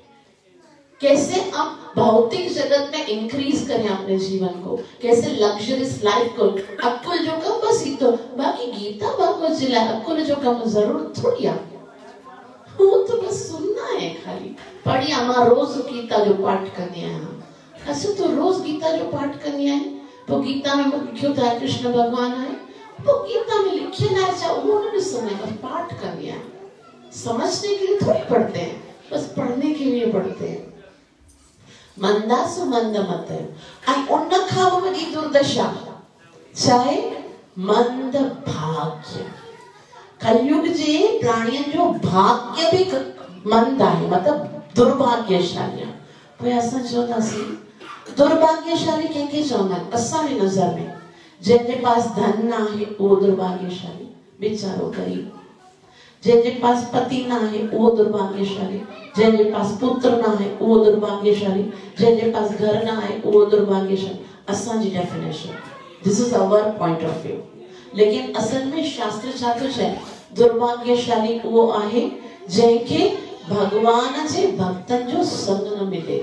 कैसे हम भौतिक जगत में इंक्रीज करें अपने जीवन को, कैसे लग्जरियस लाइफ को। अकुल जो कम बस ही तो, बाकी गीता भगवत जी लाइ अकुल जो कम जरूरत थोड़ी आ, वो तो बस सुनना है खाली। पढ़िया मां रोज गीता जो पाठ करनी है, असि तो रोज गीता जो पाठ करनी है। तो गीता में लिखियो था कृष्ण भगवान है, तो गीता में लिखे ना चाहो वो नहीं सुनने बस पाठ करनी है। समझने के लिए थोड़ी पढ़ते हैं, बस पढ़ने के लिए पढ़ते हैं। मंदा सुमंद मत आई उन खां वॾी दुर्दशा चाहे मंद भाग्य। कलयुग जे प्राणियों जो भाग्य भी मंद आहे, मतलब दुर्भाग्यशाली। पोइ असां चवंदासीं दुर्भाग्यशाली कंहिंखे चवंदा आहिनि असांजी नज़र में? जंहिंजे पास धन ना है वो दुर्भाग्यशाली, बेचारो गरीब। जंहिंजे पास पति ना है वो दुर्भाग्यशाली, जंहिंजे पास पुत्र ना है वो दुर्भाग्यशाली, जंहिंजे पास घर ना है वो दुर्भाग्यशाली। असांजी definition, this is our point of view. लेकिन असल में शास्त्र छा थो चए? दुर्भाग्यशाली वो आहे जंहिंखे भगवान जे भक्तन जो संग न मिले।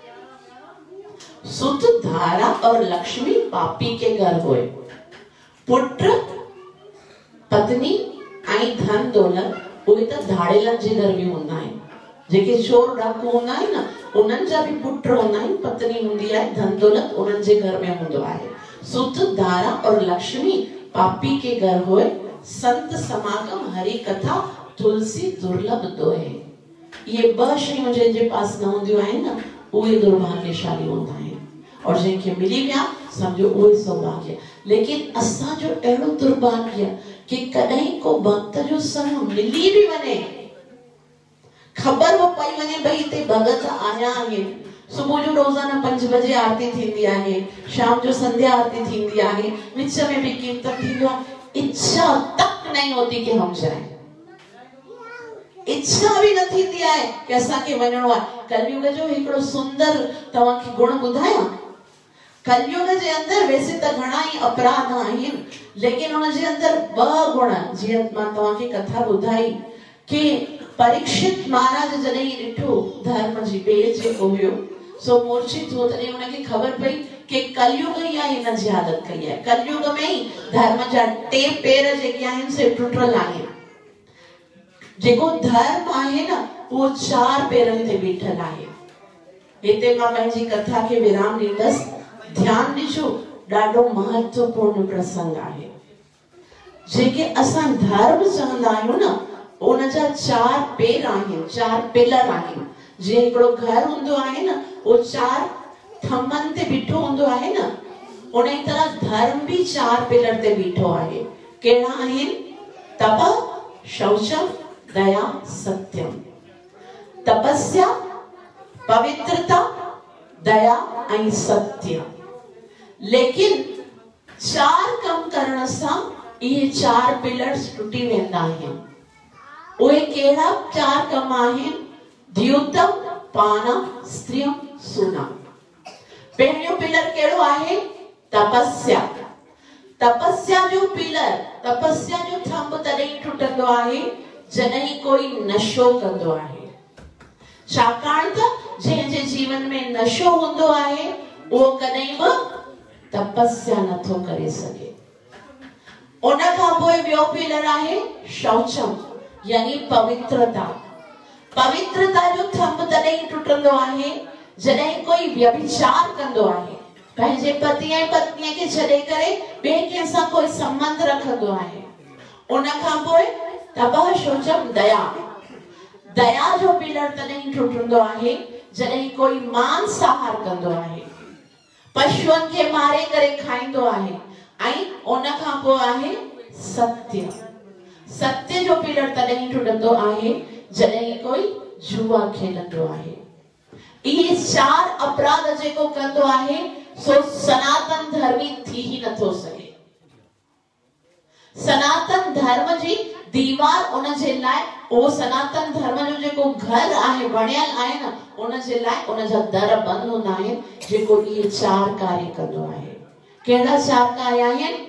सुत धारा और लक्ष्मी पापी के घर होए, पुत्र पत्नी आई धन दौलत उहे त धाड़ेलनि जे घर में हूंदा आहिनि। जेके चोर डाकू हूंदा आहिनि न उन्हनि जा भी पुत्र हूंदा आहिनि, पत्नी हूंदी आहे, धन दौलत उन्हनि जे घर में हूंदो आहे। सुत धारा और लक्ष्मी पापी के घर होए, संत समागम हरि कथा तुलसी दुर्लभ दोहे। ये ॿ शयूं जंहिंजे पास न हूंदियूं आहिनि न उहे दुर्भाग्यशाली हूंदा आहिनि, और जंहिंखे मिली विया समझो उहे सौभाग्य। लेकिन असांजो अहिड़ो दुर्भाग्य कि कॾहिं को भक्त जो संग मिली भी वने, खबर वो पई वने भई हिते भगत आया आहिनि, सुबुह जो रोजाना 5 बजे आरती थींदी आहे, शाम जो संध्या आरती थींदी आहे, विच में भी कीर्तन थींदो आहे, इच्छा तक नहीं होती कि हम जाएं, इच्छा भी न थींदी आहे कि असांखे वञणो आहे। कलयुग जो हिकिड़ो सुंदर तव्हांखे गुण ॿुधायां। कलयुग जे अंदर वैसे त घणा ई अपराध आहिनि, लेकिन उन जे अंदर 2 गुण, जीअं मां तव्हांखे कथा ॿुधाई कि परीक्षित महाराज जॾहिं ॾिठो धर्म जी ॿेड़ जेको हुयो सो मूर्छित थियो, तॾहिं उनखे ख़बर पई कि कलयुग ई आहे हिन जी आदत कई आहे। कलयुग में ई धर्म जा 2 पेर जेके आहिनि से टुटल आहिनि। जेको धर्म आहे न वो 4 पेरनि ते बीठल आहे। हिते मां पंहिंजी कथा खे विराम ॾींदसि। ध्यान ॾिजो, ॾाढो महत्वपूर्ण प्रसंग आहे। जेके असां धर्म चवंदा आहियूं न उन जा 4 पेर आहिनि, 4 पिलर आहिनि। जीअं हिकिड़ो घर हूंदो आहे न वो 4 थंभनि ते बीठो हूंदो आहे न, उन ई तरह धर्म भी 4 पिलर ते बीठो आहे। कहिड़ा आहिनि? तप, शौचम, दया, सत्यम। तपस्या, पवित्रता, दया ऐं सत्य। लेकिन 4 कम करण सां इहे 4 पिलर्स टुटी वेंदा आहिनि। उहे कहिड़ा 4 कम आहिनि? द्यूतम, पानम, स्त्रियम, सूनम। पहिरियों पिलर कहिड़ो आहे? तपस्या। तपस्या जो पिलर, तपस्या जो थंभ तॾहिं टुटंदो आहे जॾहिं कोई नशो कंदो आहे। छाकाणि त जंहिंजे जीवन में नशो हूंदो आहे उहो कॾहिं बि तपस्या नथो करे सघे। उन खां पोइ ॿियो पिलर आहे शौचम, यानी पवित्रता। पवित्रता जो थंभ तॾहिं टुटंदो आहे जॾहिं कोई व्यभिचार कंदो आहे, पंहिंजे पति ऐं पत्नीअ खे छॾे करे ॿिए कंहिं सां कोई संबंध रखंदो आहे। उन खां पोइ तपः, शौचम, दया। दया जो पिलर तॾहिं टुटंदो आहे जॾहिं कोई मांसाहार कंदो आहे, पशुअनि खे मारे करे खाईंदो आहे। ऐं उन खां पोइ आहे सत्य। सत्य जो पिलर तॾहिं टुटंदो आहे जॾहिं कोई जुआ खेलंदो आहे। इहे 4 अपराध जेको कंदो आहे सो सनातन धर्मी थी ही नथो सघे। सनातन धर्म जी दीवार उन जे लाइ, वो सनातन धर्म जो जेको घर आहे बणियल आहे न उन जे लाइ उन जा दर बंद हूंदा आहिनि जेको इहे 4 कार्य कंदो आहे। कहिड़ा 4 कार्य आहिनि?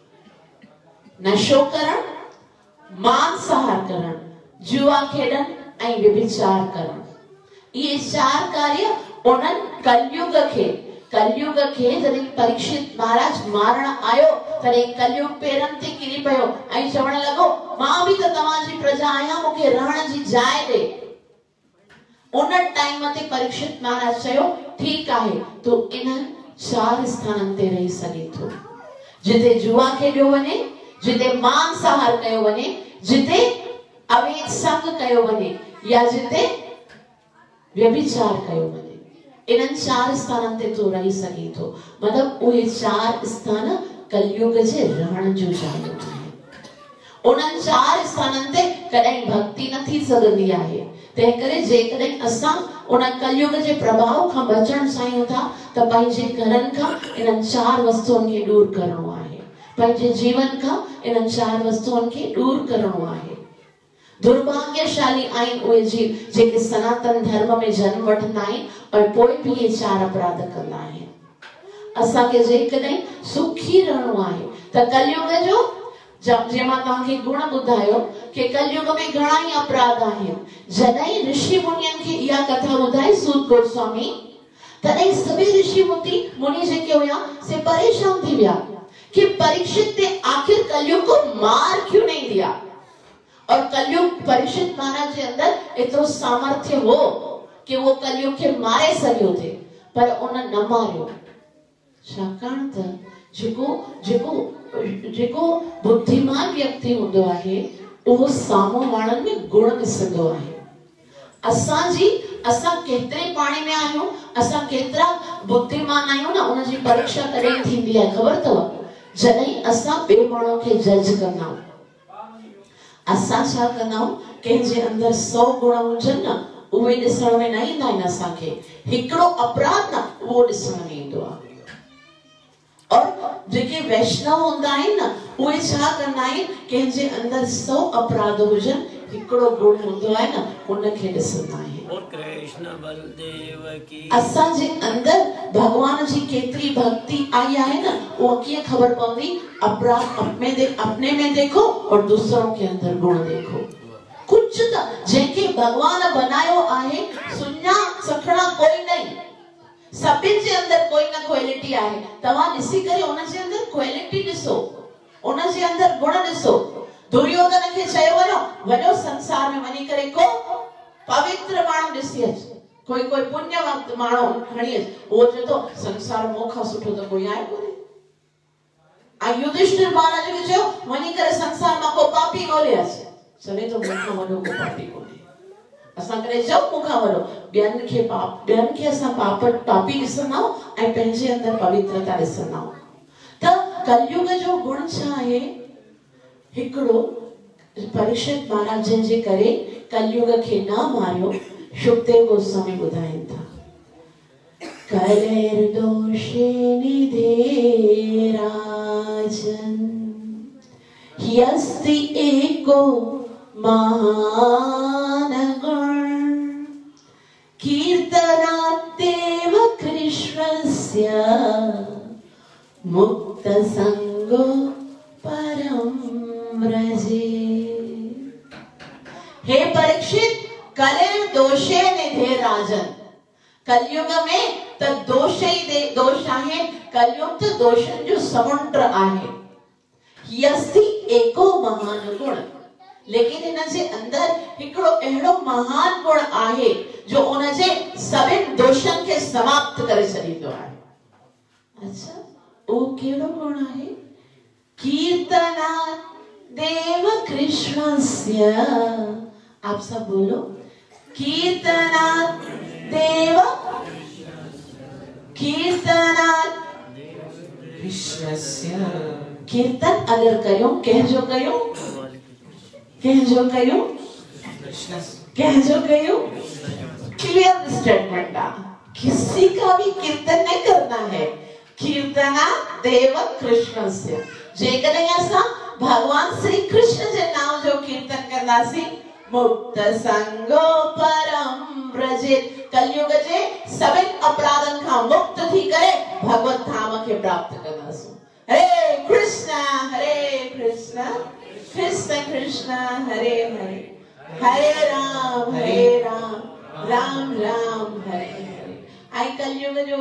नशो करण, मांसाहार करण, जुआ खेॾण ऐं व्यभिचार करण। इहे 4 कार्य उन्हनि कलयुग खे जॾहिं परीक्षित महाराज मारण आयो तॾहिं कलयुग पेरनि ते किरी पियो ऐं चवण लॻो मां बि त तव्हांजी प्रजा आहियां, मूंखे रहण जी जाइ ॾे। उन टाइम ते परीक्षित महाराज चयो ठीकु आहे तूं इन्हनि 4 स्थाननि ते रही सघे थो, जिते जुआ खेॾियो वञे, जिते मांसाहार कयो वञे, जिते अवैध संग कयो वञे या जिते व्यभिचार कयो वञे। इन्हनि 4 स्थाननि ते तूं रही सघे थो। मतलब उहे 4 स्थान कलयुग जे रहण जो जायूं आहिनि। उन्हनि 4 स्थाननि ते कॾहिं भक्ति न थी सघंदी आहे। तंहिं करे जेकॾहिं असां उन कलयुग जे प्रभाव खां बचण चाहियूं था त पंहिंजे घरनि खां इन्हनि 4 वस्तुअनि खे दूर करणो आहे, पंहिंजे जीवन खां इन्हनि 4 वस्तुअनि खे दूर करणो आहे। दुर्भाग्यशाली आहिनि उहे जीव जेके सनातन धर्म में जन्म वठंदा आहिनि और पोइ बि इहे 4 अपराध कंदा आहिनि। असांखे जेकॾहिं सुखी रहणो आहे त कलयुग जो जीअं मां तव्हांखे गुण ॿुधायो कि कलयुग में घणा ई अपराध आहिनि। जॾहिं ऋषि मुनियनि खे इहा कथा ॿुधाई सूत गोस्वामी तॾहिं सभई ऋषि मुनि जेके हुया से परेशान थी विया कि परीक्षित ने आखिर कलयुग को मार क्यों नहीं दिया। और कलयुग परीक्षित महाराज के अंदर इतना सामर्थ्य हो कि वो कलयुग के मारे सघियो थे, पर उन न मारियो। छाकाणि त जेको बुद्धिमान व्यक्ति हूंदो आहे उहो साम्हूं वारनि में गुण ॾिसंदो आहे। असां केतिरे पाणी में आहियूं, असां केतिरा बुद्धिमान आहियूं न उन जी परीक्षा कॾहिं थींदी आहे ख़बर अथव? जॾहिं असां ॿिए माण्हू खे जज कंदा आहियूं। असां छा कंदा कंहिंजे अंदर 100 गुण हुजनि न उहे ॾिसण में न ईंदा आहिनि असांखे हिकिड़ो अपराध न उहो ॾिसण में ईंदो आहे और जेके वैष्णव हूंदा आहिनि न उहे छा कंदा आहिनि कंहिंजे अंदर 100 अपराध हुजनि हिकिड़ो गुण हूंदो आहे न उनखे ॾिसंदा आहिनि कृष्ण बलदेव की असांजे अंदर भगवान जी केतिरी भक्ति आई आहे न वो कीअं ख़बर पवंदी अपराध अपने में देखो और दूसरों के अंदर गुण देखो कुछ त जेके भगवान बनायो आहे सुञा सखड़ा कोई नहीं सभिनि जे अंदर कोई न क्वालिटी आहे तव्हां ॾिसी करे उन जे अंदर क्वालिटी ॾिसो उन जे अंदर गुण ॾिसो दुर्योधन खे चयो वञो संसार में वञी करे को पवित्र माण्हू ॾिसी अच कोई पुण्यवंत माण्हू खणी अच उहो चए थो संसार मोखा सुठो त कोई आहे कोन्हे ऐं युधिष्ठिर महाराज खे चयो वञी करे संसार मां को पापी ॻोल्हे अच चवे थो मूंखां वॾो को पापी कोन्हे असां करे चओ मूंखां वॾो ॿियनि खे असां पापी ॾिसंदा आहियूं ऐं पंहिंजे अंदर पवित्रता ॾिसंदा आहियूं त कलयुग जो गुण छा आहे हिकिड़ो परीक्षित महाराज जे करे कलयुग खे न मारियो शुकदेव गोस्वामी ॿुधाइनि था कलेर दोषे निधे राजन ह्यस्ति एको महान गुण कीर्तनादेव कृष्णस्य मुक्त संगो परम व्रजे हे परीक्षित कलेर दोषे निधे राजन कलयुग में त दोष आहे कलयुग त दोषन जो समुद्र आहे यस्ति एको महान गुण लेकिन इन जे अंदर हिकिड़ो अहिड़ो महान गुण आहे जो उन जे सभिनि दोषन खे समाप्त करे छॾींदो आहे अच्छा वो कहिड़ो गुण आहे कीर्तना देव कृष्णस्य आप सब बोलो कीर्तना देव कीर्तना कृष्णस्य कीर्तन अगर कयो कहजो कयो कहजो कयो क्लियर स्टेटमेंट आ किसी का भी कीर्तन नहीं करना है कीर्तना देव कृष्णस्य जेकॾहिं असां भगवान श्री कृष्ण जे नाम जो कीर्तन कंदासीं मुक्त संगो परम व्रजित कलयुग जे सभिनि अपराधन खां मुक्त थी करे भगवत धाम खे प्राप्त कंदासीं हरे कृष्ण कृष्ण कृष्ण हरे हरे हरे राम राम राम हरे हरे आई कलयुग जो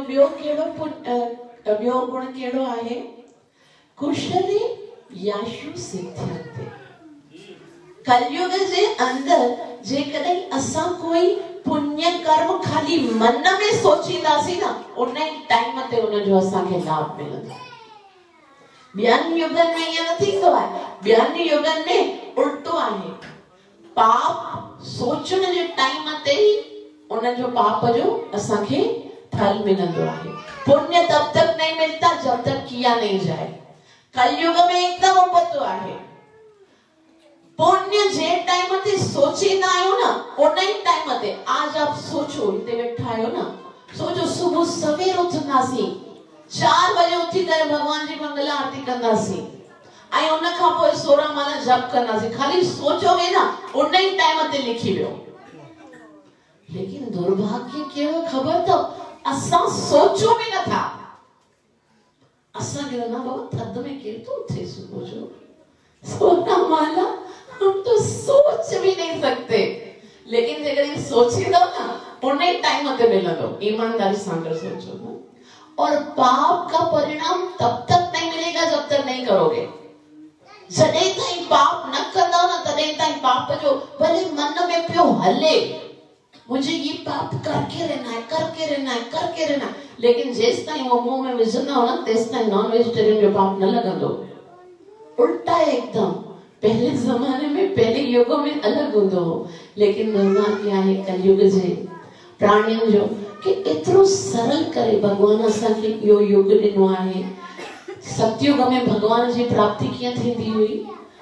ॿियो गुण कहिड़ो आहे कुशले याशु सिद्ध्यन्ते कलयुग जे अंदर जेकॾहिं असां कोई पुण्य कर्म खाली मन में सोचींदासीं न उन टाइम ते उन जो असांखे लाभ मिलंदो ॿियनि युगनि में ईअं न थींदो आहे ॿियनि युगनि में उल्टो आहे पाप सोचण जे टाइम ते ही उन जो पाप जो असांखे फल मिलंदो आहे पुण्य तब तक नहीं मिलता जब तक किया नहीं जाए कलयुग में एकदम उल्टो आहे पुण्य जे टाइम ते सोचींदा आहियो न उन ही टाइम ते आज आप सोचो हिते वेठा आहियो न सोचो सुबह सवेर उथंदासीं 4 बजे उठी करे भगवान जी मंगला आरती कंदासीं ऐं उन खां पोइ 16 माला जप कंदासीं खाली सोचोगे ना उन ही टाइम ते लिखी वियो लेकिन दुर्भाग्य कहिड़ो ख़बर तो असां सोचो भी न था असां के ना बाबा थद में केर तो उठे सुबह जो 16 माला हम तो सोच भी नहीं सकते लेकिन जेकर सोची दो ना उन ही टाइम ते मिलंदो ईमानदारी सां कर सोचो ना और पाप का परिणाम तब तक नहीं मिलेगा जब तक नहीं करोगे जॾहिं ताईं पाप न कंदो न तॾहिं ताईं पाप जो भले मन में पियो हले मुझे ये पाप करके रहना है लेकिन जेस ताईं वो मुंह में विझंदा हो न तेस ताईं नॉन वेजिटेरियन जो पाप न लगंदो उल्टा है एकदम पहले जमाने में पहले युग में अलग होंदो लेकिन दुर्भाग्य आहे कलयुग जे प्राणियों जो कि इतरो सरल करे भगवान असांखे इहो युग ॾिनो आहे सतयुग में भगवान जी प्राप्ति कीअं थींदी हुई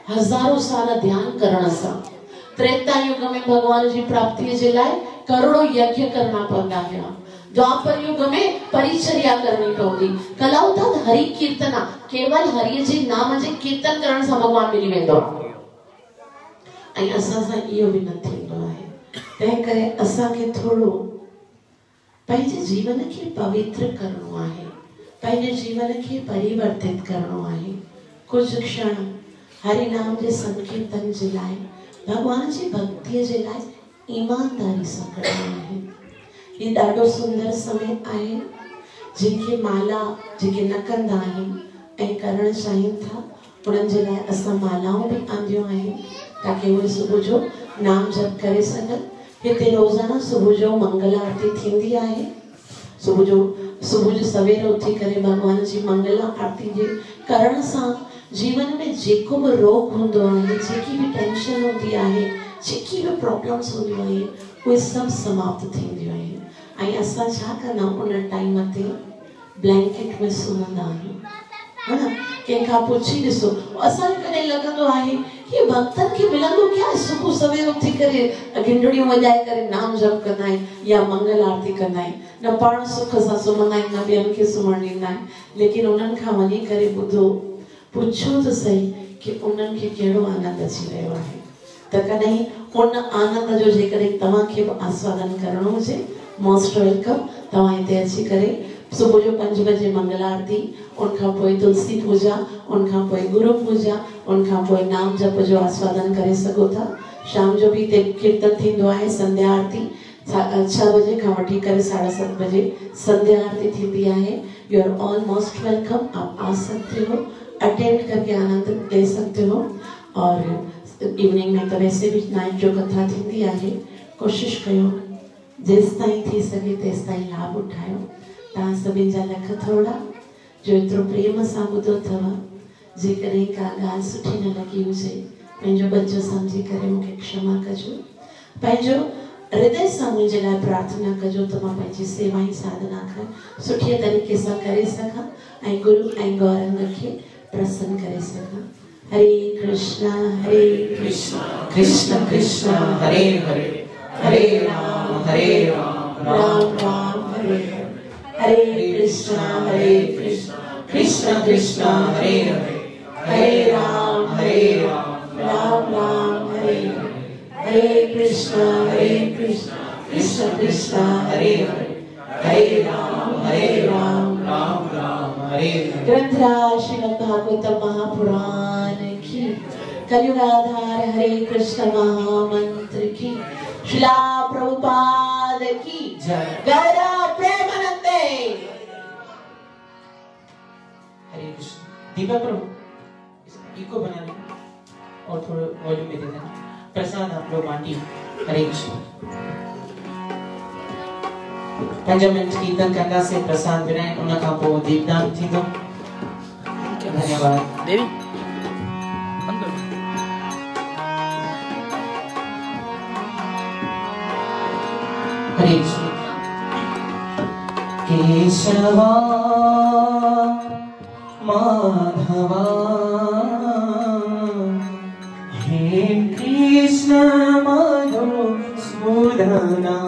हजारों साल ध्यान करण सां। त्रेता युग में भगवान जी प्राप्ति जे लाइ करोड़ों यज्ञ करना पवंदा हुआ। द्वापर युग में परिचर्या करनी पवंदी। कलाऊ था हरि कीर्तना, केवल हरि जे नाम जे कीर्तन करण सां भगवान मिली वेंदो। ऐं असां सां इहो बि न थींदो आहे। तंहिं करे असां खे थोड़ो पंहिंजे जीवन खे पवित्र करणो आहे, पंहिंजे जीवन खे परिवर्तित करणो आहे। कुछ क्षण हरि नाम जे संकीर्तन जे लाइ, भगवान जी भक्ति जे लाइ ईमानदारी सां करणो आहे। ये ॾाढो सुंदर समय आहे। जिनके माला जेके न कंदा आहिनि ऐं करण चाहिनि था, उन्हनि जे लाइ असां मालाऊं बि आंदियूं आहिनि ताकि उहे सुबुह जो नाम जप करे सघनि। हिते रोज़ाना सुबुह जो मंगल आरती थींदी आहे। सुबुह जो सवेर उथी करे भगवान जी मंगल आरती जे करण सां जीवन में जेको भी रोग होंदो आहे, जेकी भी टेंशन होंदी आहे, जेकी भी प्रॉब्लम्स होंदियूं आहिनि, उहे सभु समाप्त थींदियूं आहिनि। ऐं असां छा कंदा आहियूं, उन टाइम ते ब्लैंकेट में सुम्हंदा आहियूं, है ना। कंहिंखां पुछी ॾिसो, असांखे कॾहिं लॻंदो आहे कि भक्तनि खे मिलंदो क्या है, सुबुह सवेर उथी करे घिंडड़ियूं वॼाए करे नाम जप कंदा आहिनि या मंगल आरती कंदा आहिनि। न पाण सुख सां सुम्हंदा आहिनि, न ॿियनि खे सुम्हण ॾींदा आहिनि। लेकिन उन्हनि खां वञी करे ॿुधो, पुछो त सही कि उन्हनि खे कहिड़ो आनंद अची रहियो आहे। त कॾहिं उन आनंद जो जेकॾहिं तव्हांखे बि आस्वादन करणो हुजे, मोस्ट वेलकम। तव्हां हिते अची करे सुबुह जो 5 बजे मंगल आरती, उनखां पोइ तुलसी पूजा, उनखां पोइ गुरु पूजा, उनखां पोइ नाम जप जो आस्वादन करे सघो था। शाम जो भी हिते कीर्तन थींदो आहे, संध्या आरती 6 बजे खां वठी करे 7:30 बजे संध्या आरती थींदी आहे। You are all most welcome. आप आ सकते हो, अटेंड करके आनंद ले सकते हो। और इवनिंग में तो वैसे भी नाइट जो कथा थींदी आहे। कोशिश कयो जेस ताईं थी सके तेस ताईं लाभ उठायो। तव्हां सभिनि जा लख थोड़ा जो एतिरो प्रेम सां ॿुधो अथव। जेकॾहिं का ॻाल्हि सुठी न लॻी हुजे, पंहिंजो बच्चो सम्झी करे मूंखे क्षमा कजो। पंहिंजो हृदय सां मुंहिंजे लाइ प्रार्थना कजो त मां पंहिंजी सेवा ऐं साधना खां सुठे तरीक़े सां करे सघां ऐं गुरु ऐं गौरंग खे प्रसन्न करे सघां। हरे कृष्णा कृष्ण कृष्ण हरे हरे, हरे राम राम राम हरे हरे। हरे कृष्ण कृष्ण कृष्ण हरे हरे, हरे राम राम राम हरे हरे। हरे कृष्ण कृष्ण कृष्ण हरे हरे, हरे राम राम राम हरे हरे। ग्रंथराज श्रीमद् भागवत महापुराण की, कलयुग आधार हरे कृष्ण महामंत्र की, श्रीला प्रभुपाद की जय। गौरा प्रेमानंदे। हरे कृष्ण। दीपक प्रभु इको बना लेना और थोड़ा वॉल्यूम में दे देना। प्रसाद आप लोग बांटी। हरे कृष्ण। 5 मिनट कीर्तन कंदा से प्रसाद विराए, उन खां पोइ दीपदान थींदो। धन्यवाद देवी अंदर। हरे कृष्ण। केशवा माधवा हे कृष्ण मधुसूदना